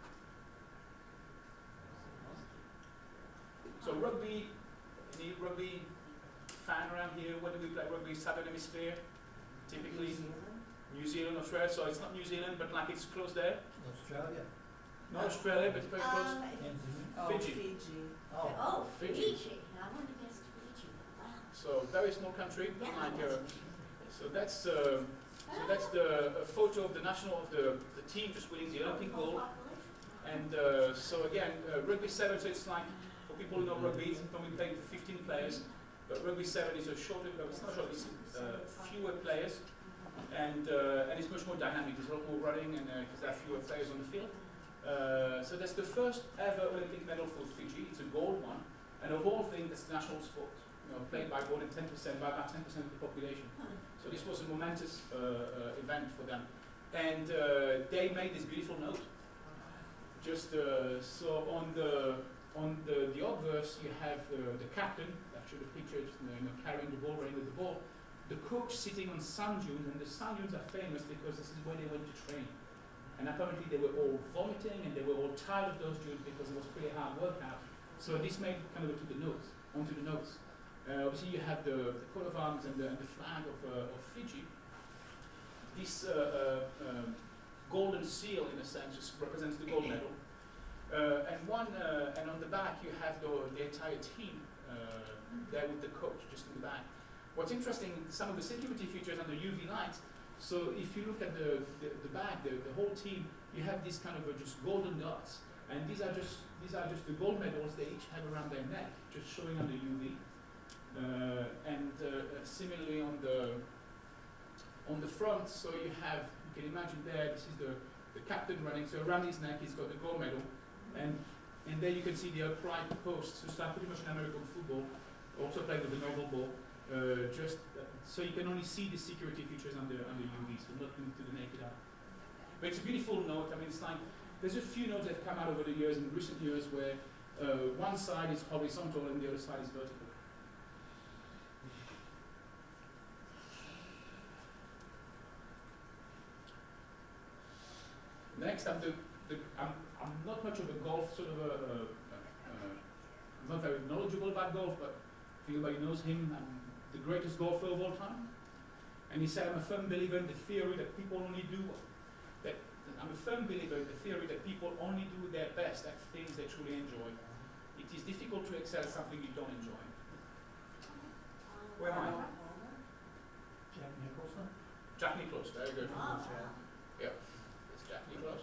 So rugby, any rugby fan around here? When do we play rugby? Southern Hemisphere? Typically New Zealand, Australia. So it's not New Zealand, but like it's close there. Australia. Not Australia, but it's very close. Um, Oh, Fiji. Fiji. Oh. oh, Fiji. Fiji. I want to guess Fiji. Wow. So very small country. Yeah, Like, that's uh, so that's uh, so that's the uh, photo of the national of the the team just winning the Olympic gold. And uh, so again, uh, rugby seven. So it's like for people who know rugby, it's normally played with fifteen players. But rugby seven is a shorter. No, it's not short. It's uh, fewer players, and uh, and it's much more dynamic. There's a lot more running, and because uh, there are fewer players on the field. Uh, so that's the first ever Olympic medal for Fiji. It's a gold one, and of all things, it's national sport. You know, played by more than ten percent, by about ten percent of the population. So this was a momentous uh, uh, event for them, and uh, they made this beautiful note. just uh, so on the on the the obverse you have uh, the captain. That should have pictured you know, carrying the ball, running with the ball. The coach sitting on sand dunes, and the sand dunes are famous because this is where they went to train. And apparently they were all vomiting and they were all tired of those dunes because it was pretty hard workout. So this made kind of go to the notes, onto the notes. Uh, obviously you have the, the coat of arms and the, and the flag of, uh, of Fiji. This uh, uh, um, golden seal, in a sense, just represents the gold medal. Uh, and one, uh, and on the back you have the, the entire team uh, there with the coach just in the back. What's interesting, some of the security features and the U V light. So if you look at the, the, the back, the, the whole team, you have these kind of uh, just golden dots. And these are just these are just the gold medals they each have around their neck, just showing on the U V. Uh, and uh, similarly on the on the front, so you have, you can imagine there, this is the, the captain running, so around his neck he's got the gold medal. And and there you can see the upright posts, so it's like pretty much an American football, also played with the noble ball. Uh, just uh, so you can only see the security features on the on the U V, so nothing to the naked eye. But it's a beautiful note. I mean, it's like there's a few notes that have come out over the years, in recent years, where uh, one side is horizontal and the other side is vertical. Next, I'm the, the I'm I'm not much of a golf sort of a. a, a, a I'm not very knowledgeable about golf, but if anybody knows him, I'm the greatest golfer of all time. And he said, I'm a firm believer in the theory that people only do, that I'm a firm believer in the theory that people only do their best at things they truly enjoy. It is difficult to excel at something you don't enjoy. Where am I? Jack Nicholson? Jack Nicklaus, very good. Oh. Yeah, it's Jack Nicklaus.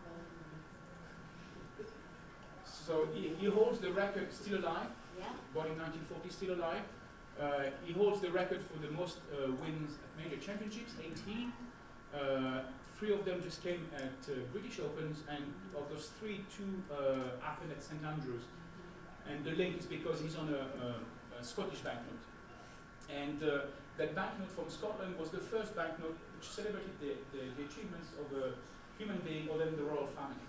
So he, he holds the record, still alive, Yeah. born in nineteen forty, still alive. Uh, he holds the record for the most uh, wins at major championships, eighteen. Uh, three of them just came at uh, British Opens, and of those three, two uh, happened at Saint Andrews. And the link is because he's on a, a, a Scottish banknote. And uh, that banknote from Scotland was the first banknote which celebrated the, the, the achievements of a human being other than the royal family.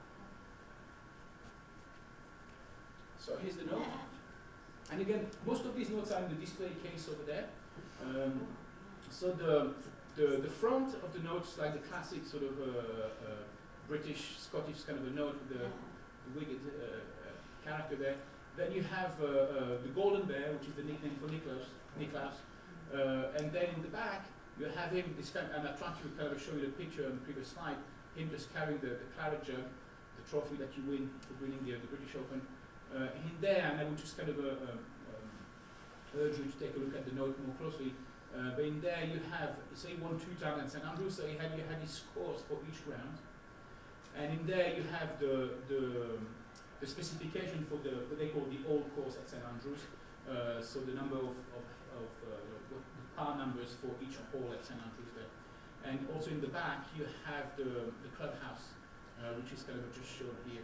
So here's the note. And again, most of these notes are in the display case over there. Um, so the, the the front of the notes, like the classic sort of uh, uh, British, Scottish kind of a note with the, the wicked uh, uh, character there. Then you have uh, uh, the golden bear, which is the nickname for Niklaus. Niklaus. Uh, and then in the back, you have him, this fam and I tried to kind of show you the picture on the previous slide, him just carrying the, the claret jug, the trophy that you win for winning the, the British Open. Uh, in there, and I would just kind of uh, uh, um, urge you to take a look at the note more closely. Uh, but in there, you have, so he won two times at Saint Andrews, so he had, you had his scores for each round. And in there, you have the, the, the specification for the, what they call the old course at Saint Andrews. Uh, so the number of, of, of uh, the par numbers for each hole at Saint Andrews there. And also in the back, you have the, the clubhouse, uh, which is kind of just shown here.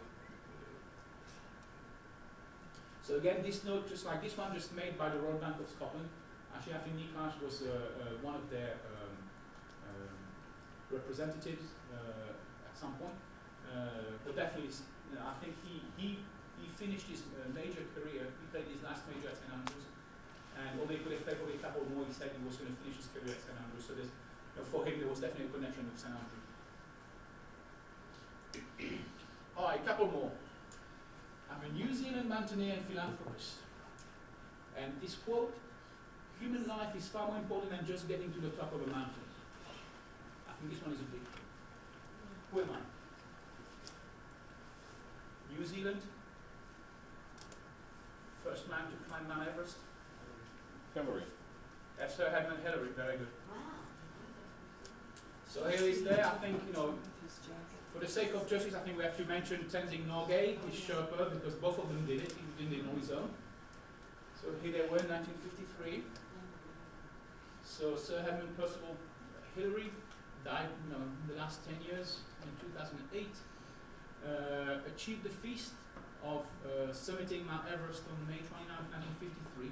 So again, this note, just like this one, just made by the Royal Bank of Scotland. Actually, I think Niklaus was uh, uh, one of their um, um, representatives uh, at some point. Uh, but definitely, you know, I think he, he, he finished his uh, major career. He played his last major at Saint Andrews. And although he could have played probably a couple more, he said he was going to finish his career at Saint Andrews. So there's, you know, for him, there was definitely a connection with Saint Andrews. All right, a couple more. I'm a New Zealand mountaineer and philanthropist. And this quote, human life is far more important than just getting to the top of a mountain. I think this one is a big one. Who am I? New Zealand, first man to climb Mount Everest. Hillary. That's Sir Edmund Hillary, very good. Wow. So here is there, I think, you know, for the sake of justice, I think we have to mention Tenzing Norgay, his Sherpa, because both of them did it. He did it on his own. So here they were in nineteen fifty-three. So Sir Edmund Percival Hillary died, you know, in the last ten years, in two thousand eight. Uh, achieved the feast of uh, summiting Mount Everest on May twenty-ninth, nineteen fifty-three.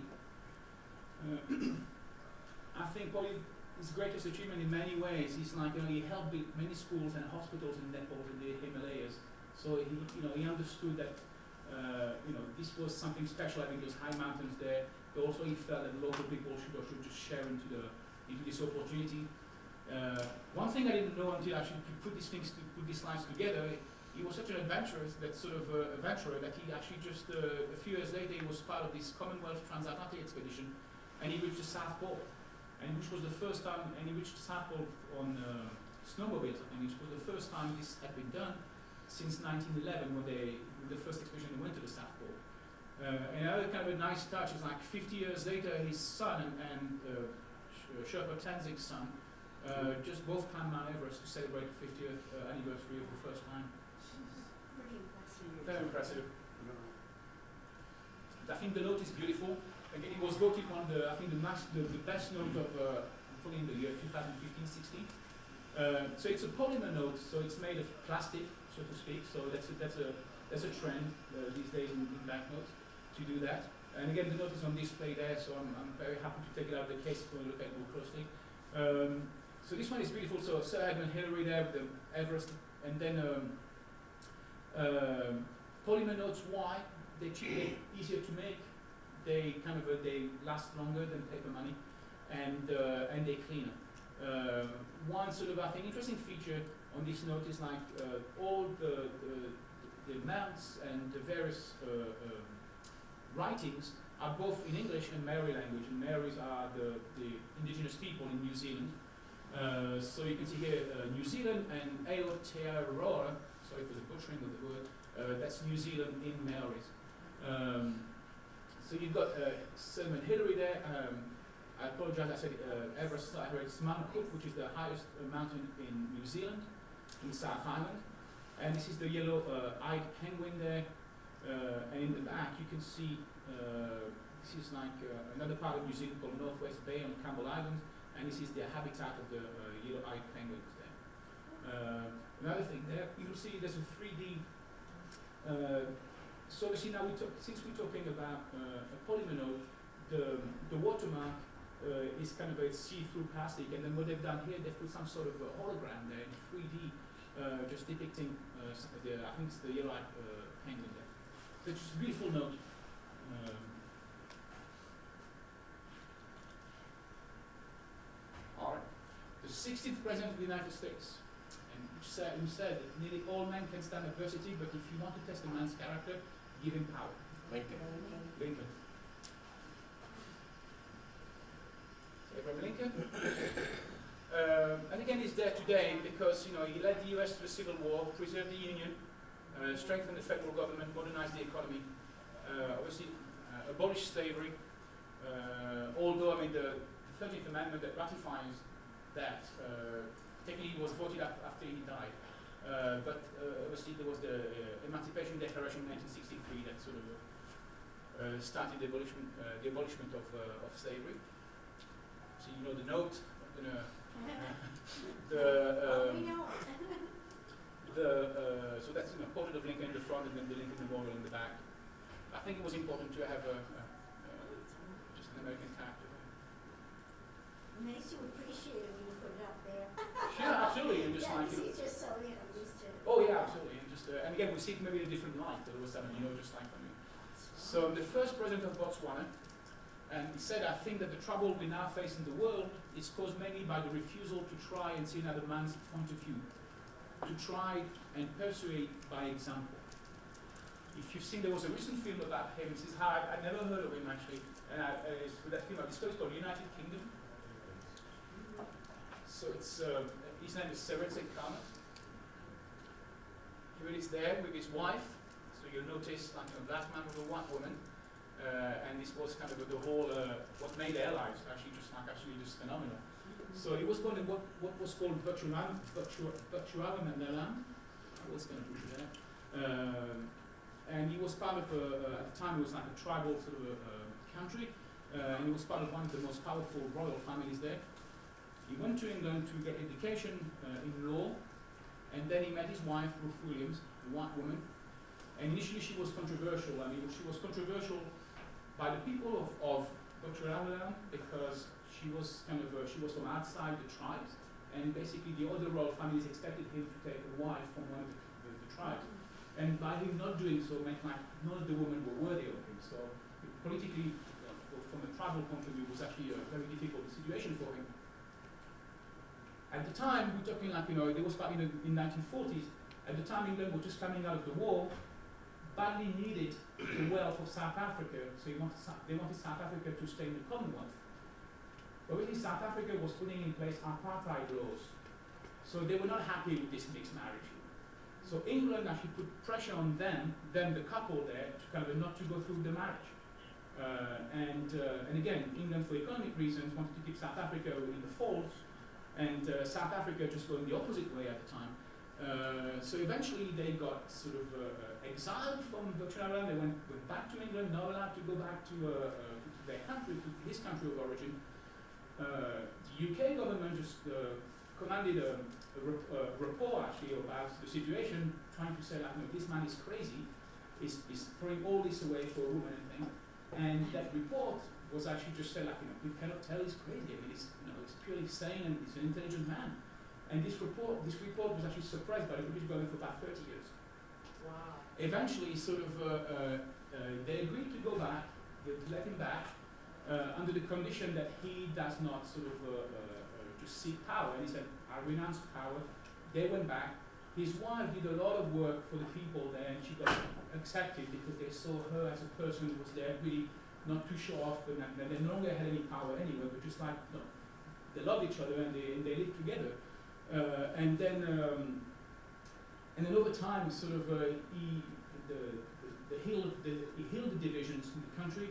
Uh, I think probably his greatest achievement in many ways is like, you know, he helped build many schools and hospitals in Nepal, in the Himalayas. So he, you know, he understood that, uh, you know, this was something special, having those high mountains there. But also he felt that local people should also just share into the into this opportunity. Uh, one thing I didn't know until I actually put these things, to, put these lines together, he was such an adventurer, that sort of uh, adventurer, that he actually just uh, a few years later he was part of this Commonwealth transatlantic expedition, and he reached the South Pole, and which was the first time, and he reached the South Pole on uh, snowmobiles, I think, which was the first time this had been done since nineteen eleven, when they, the first expedition they went to the South Pole. Uh, and another kind of a nice touch is like fifty years later, his son and, and uh, Sherpa Tenzing's son uh, just both climbed Mount Everest to celebrate the fiftieth uh, anniversary of the first climb. Pretty impressive. Very impressive. I think the note is beautiful. Again, it was voted one of the, I think the, max, the, the best note of, uh, probably in the year two thousand fifteen sixteen. Uh, so it's a polymer note, so it's made of plastic, so to speak. So that's a, that's a, that's a trend uh, these days in, in banknotes to do that. And again, the note is on display there, so I'm, I'm very happy to take it out of the case if you want to look at it more closely. Um, so this one is beautiful. So Sir Edmund Hillary there with the Everest, and then um, um, polymer notes. Why? They're cheap, they're easier to make. They kind of uh, they last longer than paper money, and uh, and they're cleaner. Uh, one sort of I think interesting feature on this note is like uh, all the, the the amounts and the various uh, um, writings are both in English and Maori language, and Maoris are the, the indigenous people in New Zealand. Uh, so you can see here uh, New Zealand and Aotearoa, sorry for the butchering of the word, uh, that's New Zealand in Maoris. Um, so you've got uh, Sir Edmund Hillary there. Um, I apologize, I said uh, Everest, I heard it's Mount Cook, which is the highest uh, mountain in New Zealand, in South Island. And this is the yellow-eyed uh, penguin there. Uh, and in the back you can see uh, this is like uh, another part of New Zealand called Northwest Bay on Campbell Island, and this is the habitat of the uh, yellow-eyed penguins there. Uh, another thing there, you'll see there's a three D. Uh, so you see now, we talk, since we're talking about uh, a polymer note, the, the watermark uh, is kind of a see-through plastic, and then what they've done here, they've put some sort of a hologram there in three D, uh, just depicting, uh, the, I think it's the yellow-eyed uh, penguin there. So it's just a beautiful note. Um, all right. The sixteenth President of the United States, and which said, who said that nearly all men can stand adversity, but if you want to test a man's character, give him power. Lincoln. Lincoln. So Abraham Lincoln. um, and again, he's there today because you know he led the U S to the Civil War, preserved the Union. Uh, strengthen the federal government, modernize the economy, uh, obviously uh, abolish slavery, uh, although I mean the thirteenth Amendment that ratifies that uh, technically was voted up after he died, uh, but uh, obviously there was the uh, Emancipation Declaration in nineteen sixty-three that sort of uh, started the abolishment, uh, the abolishment of, uh, of slavery. So you know the note, I'm gonna, the, um, we know. The, uh, so that's you know, portrait of Lincoln in the front and then the Lincoln Memorial in the back. I think it was important to have a, a, a just an American character there. It makes you appreciate it when you put it up there. Sure, absolutely, and just Yeah, like this it, is just so, you know, used to. oh yeah, absolutely, and just uh, and again we see it maybe in a different light all of a sudden, you know, just like I mean. So the first president of Botswana, and he said, I think that the trouble we now face in the world is caused mainly by the refusal to try and see another man's point of view. To try and persuade by example. If you've seen, there was a recent film about him. This is how I, I never heard of him actually, and I, uh, it's with that film I discovered. It's called United Kingdom. So it's uh, his name is Seretse Khama. Here it is there with his wife. So you'll notice like a black man with a white woman, uh, and this was kind of the whole uh, what made their lives actually just like absolutely just phenomenal. So he was born in what, what was called Botswana Mandela. I was going to put it there. Um, and he was part of, a, uh, at the time, it was like a tribal sort of a, uh, country. Uh, and he was part of one of the most powerful royal families there. He went to England to get education uh, in law. And then he met his wife, Ruth Williams, a white woman. And initially she was controversial. I mean, she was controversial by the people of, of Botswana because she was kind of, uh, she was from outside the tribes, and basically the other royal families expected him to take a wife from one of the, the, the tribes. and by him not doing so meant like none of the women were worthy of him. So politically, uh, from a tribal point of view, it was actually a very difficult situation for him. At the time, we're talking like, you know, there was back in the in nineteen forties, at the time England was just coming out of the war, badly needed the wealth of South Africa, so he wanted, they wanted South Africa to stay in the Commonwealth. But really South Africa was putting in place apartheid laws, so they were not happy with this mixed marriage. So England actually put pressure on them, them the couple there, to kind of not to go through the marriage. Uh, and, uh, and again, England for economic reasons wanted to keep South Africa in the folds, and uh, South Africa just going the opposite way at the time. Uh, so eventually they got sort of uh, exiled from Virgin Islands. They went, went back to England, not allowed to go back to, uh, uh, to their country, to his country of origin. Uh, the U K government just uh, commanded a, a, rep a report actually about the situation, trying to say like, no, this man is crazy, he's, he's throwing all this away for a woman and thing. And that report was actually just said like, you know, we cannot tell he's crazy. I mean, he's, you know, he's purely sane and he's an intelligent man. And this report, this report was actually suppressed by the British government for about thirty years. Wow. Eventually, sort of, uh, uh, uh, they agreed to go back, to let him back, uh, under the condition that he does not sort of uh, uh, uh, just seek power. And he said, I renounce power. They went back. His wife did a lot of work for the people there, and she got accepted because they saw her as a person who was there really not to show off, but and they no longer had any power anyway, but just like, no, they loved each other and they, and they lived together. Uh, and then, um, and then over time, sort of, uh, he the the, the, healed, the he healed the divisions in the country.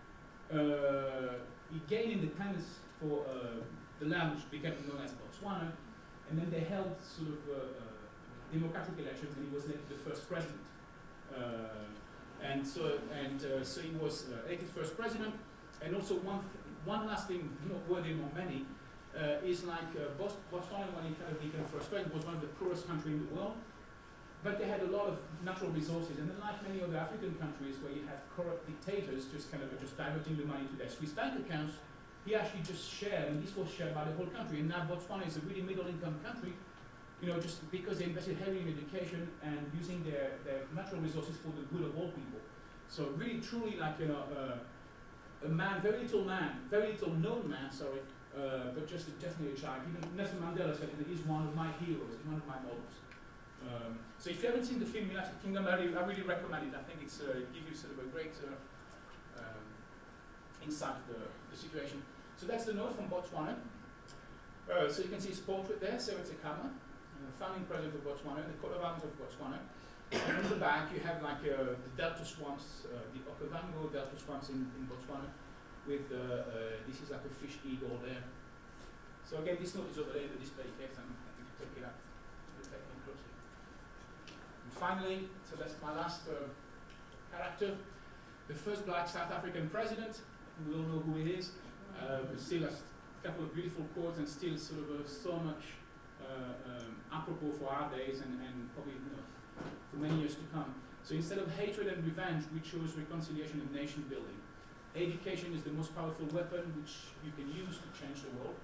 Uh, he gained independence for uh, the land which became known as Botswana, and then they held sort of uh, uh, democratic elections, and he was elected the first president. Uh, and so, and uh, so he was uh, elected first president. And also one th one last thing, not worthy among many. Uh, is like uh, Botswana, when he kind of became first president, was one of the poorest countries in the world, but they had a lot of natural resources, and unlike many other African countries where you have corrupt dictators just kind of just diverting the money to their Swiss bank accounts, he actually just shared, and this was shared by the whole country. And now Botswana is a really middle-income country, you know, just because they invested heavily in education and using their, their natural resources for the good of all people. So really, truly, like you know, uh, a man, very little man, very little known man, sorry. Uh, but just a, definitely a child. Even Nelson Mandela said that he's one of my heroes, he's one of my models. Um, so if you haven't seen the film United Kingdom, I really, I really recommend it. I think it's uh, it gives you sort of a great uh, um, insight of the, the situation. So that's the note from Botswana. Uh, so you can see his portrait there, Seretse Khama, uh, founding president of Botswana, the coat of arms of Botswana. And on the back you have like uh, the Delta swamps, uh, the Okavango Delta swamps in, in Botswana. With uh, uh, this is like a fish eagle there. So again, this note is over there in the display case, and I think you take it out to take it closely. And finally, so that's my last uh, character, the first black South African president. We all know who he is. Uh, but still a couple of beautiful quotes, and still sort of uh, so much uh, um, apropos for our days, and, and probably you know, for many years to come. So instead of hatred and revenge, we chose reconciliation and nation building. Education is the most powerful weapon which you can use to change the world.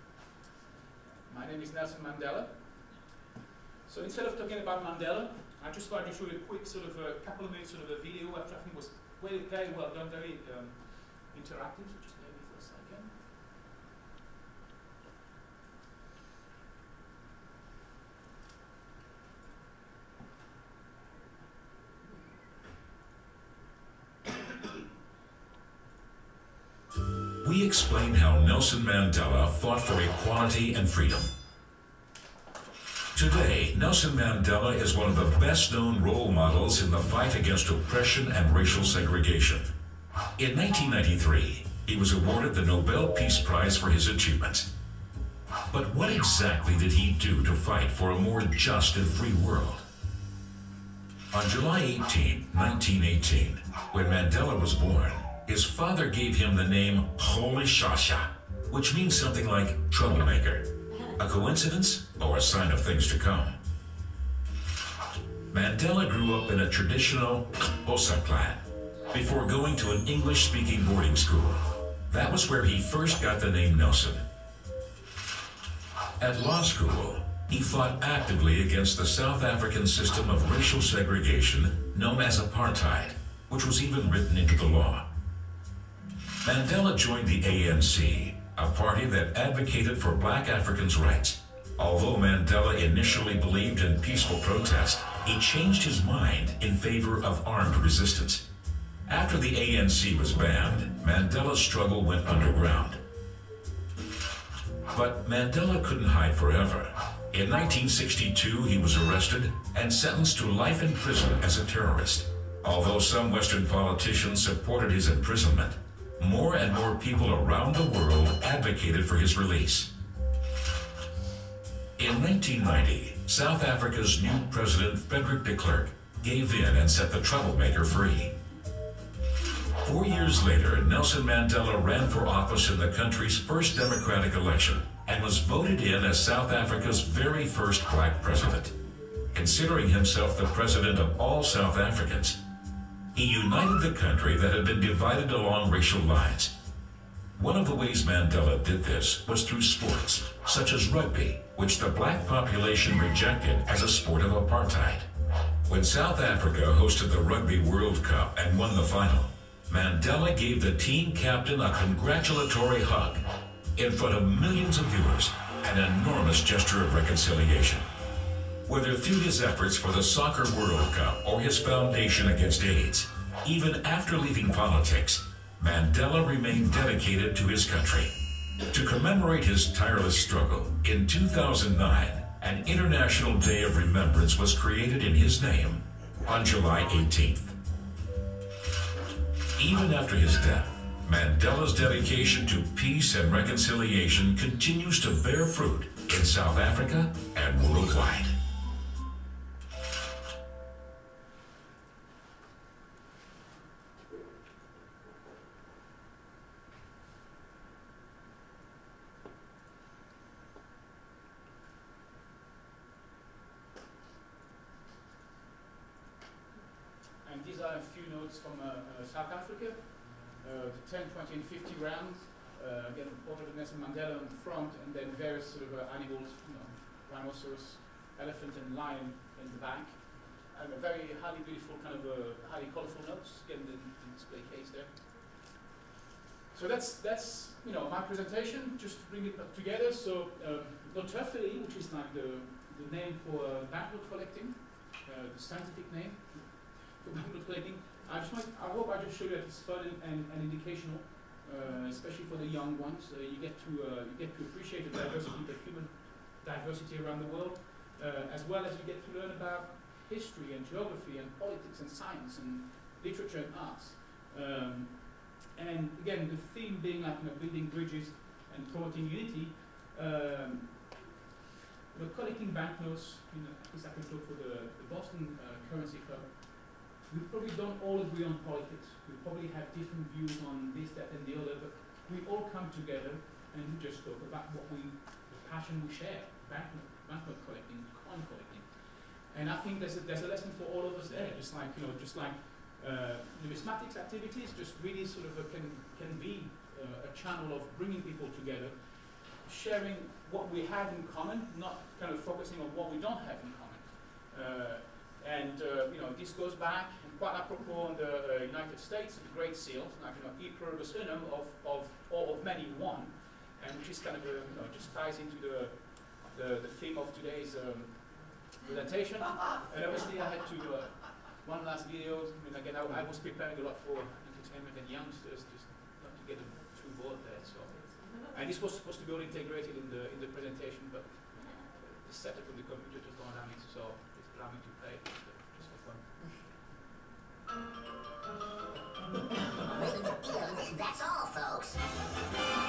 My name is Nelson Mandela. So instead of talking about Mandela, I just wanted to show you a quick sort of a couple of minutes sort of a video which I think was very, very well done, very um, interactive. So just bear with me for a second. We explain how Nelson Mandela fought for equality and freedom. Today, Nelson Mandela is one of the best-known role models in the fight against oppression and racial segregation. In nineteen ninety-three, he was awarded the Nobel Peace Prize for his achievements. But what exactly did he do to fight for a more just and free world? On July eighteenth, nineteen eighteen, when Mandela was born, his father gave him the name Holy Shasha, which means something like troublemaker. A coincidence or a sign of things to come? Mandela grew up in a traditional Xhosa clan before going to an English-speaking boarding school. That was where he first got the name Nelson. At law school, He fought actively against the South African system of racial segregation known as apartheid, which was even written into the law. Mandela joined the A N C, a party that advocated for black Africans' rights. Although Mandela initially believed in peaceful protest, he changed his mind in favor of armed resistance. After the A N C was banned, Mandela's struggle went underground. But Mandela couldn't hide forever. In nineteen sixty-two, he was arrested and sentenced to life in prison as a terrorist. Although some Western politicians supported his imprisonment, more and more people around the world advocated for his release. In nineteen ninety, South Africa's new president, Frederick de Klerk, gave in and set the troublemaker free. Four years later, Nelson Mandela ran for office in the country's first democratic election and was voted in as South Africa's very first black president. Considering himself the president of all South Africans, he united the country that had been divided along racial lines. One of the ways Mandela did this was through sports, such as rugby, which the black population rejected as a sport of apartheid. When South Africa hosted the Rugby World Cup and won the final, Mandela gave the team captain a congratulatory hug in front of millions of viewers, an enormous gesture of reconciliation. Whether through his efforts for the Soccer World Cup or his foundation against AIDS, even after leaving politics, Mandela remained dedicated to his country. To commemorate his tireless struggle, in two thousand nine, an International Day of Remembrance was created in his name on July eighteenth. Even after his death, Mandela's dedication to peace and reconciliation continues to bear fruit in South Africa and worldwide. And these are a few notes from uh, uh, South Africa. Uh, the ten, twenty, and fifty rounds. Uh, again, portrait of Nelson Mandela on the front, and then various sort of uh, animals, you know, rhinoceros, elephant, and lion in the back. And a very highly beautiful, kind of uh, highly colorful notes, again, the, the display case there. So that's, that's you know, my presentation, just to bring it up together. So, um, Notaphily, which is like the, the name for uh, banknote collecting, uh, the scientific name for banknote collecting. I just want, I hope I just showed you that it's fun and, and, and educational, uh, especially for the young ones. Uh, you get to uh, you get to appreciate the diversity, the human diversity around the world, uh, as well as you get to learn about history and geography and politics and science and literature and arts. Um, and again, the theme being like you know, building bridges and promoting unity. Um, you know, collecting banknotes. You know, at least I can talk for the, the Boston uh, Currency Club. We probably don't all agree on politics. We probably have different views on this, that, and the other, but we all come together and we just talk about what we, the passion we share, banknote, banknote collecting, coin collecting. And I think there's a, there's a lesson for all of us there, just like, you know, just like uh, numismatics activities just really sort of a, can, can be uh, a channel of bringing people together, sharing what we have in common, not kind of focusing on what we don't have in common. Uh, and, uh, you know, this goes back, quite apropos on the uh, United States, the Great Seal, like, you know, E pluribus unum, of, of, or of many one, and which is kind of, a, you know, just ties into the, the, the theme of today's um, presentation. And obviously I had to, uh, one last video, I mean, again, I, I was preparing a lot for entertainment and youngsters, just not to get them too bored there, so. And this was supposed to be all integrated in the, in the presentation, but the setup of the computer just don't allow me, so it's allowed me to play it, just for fun. That's all, folks.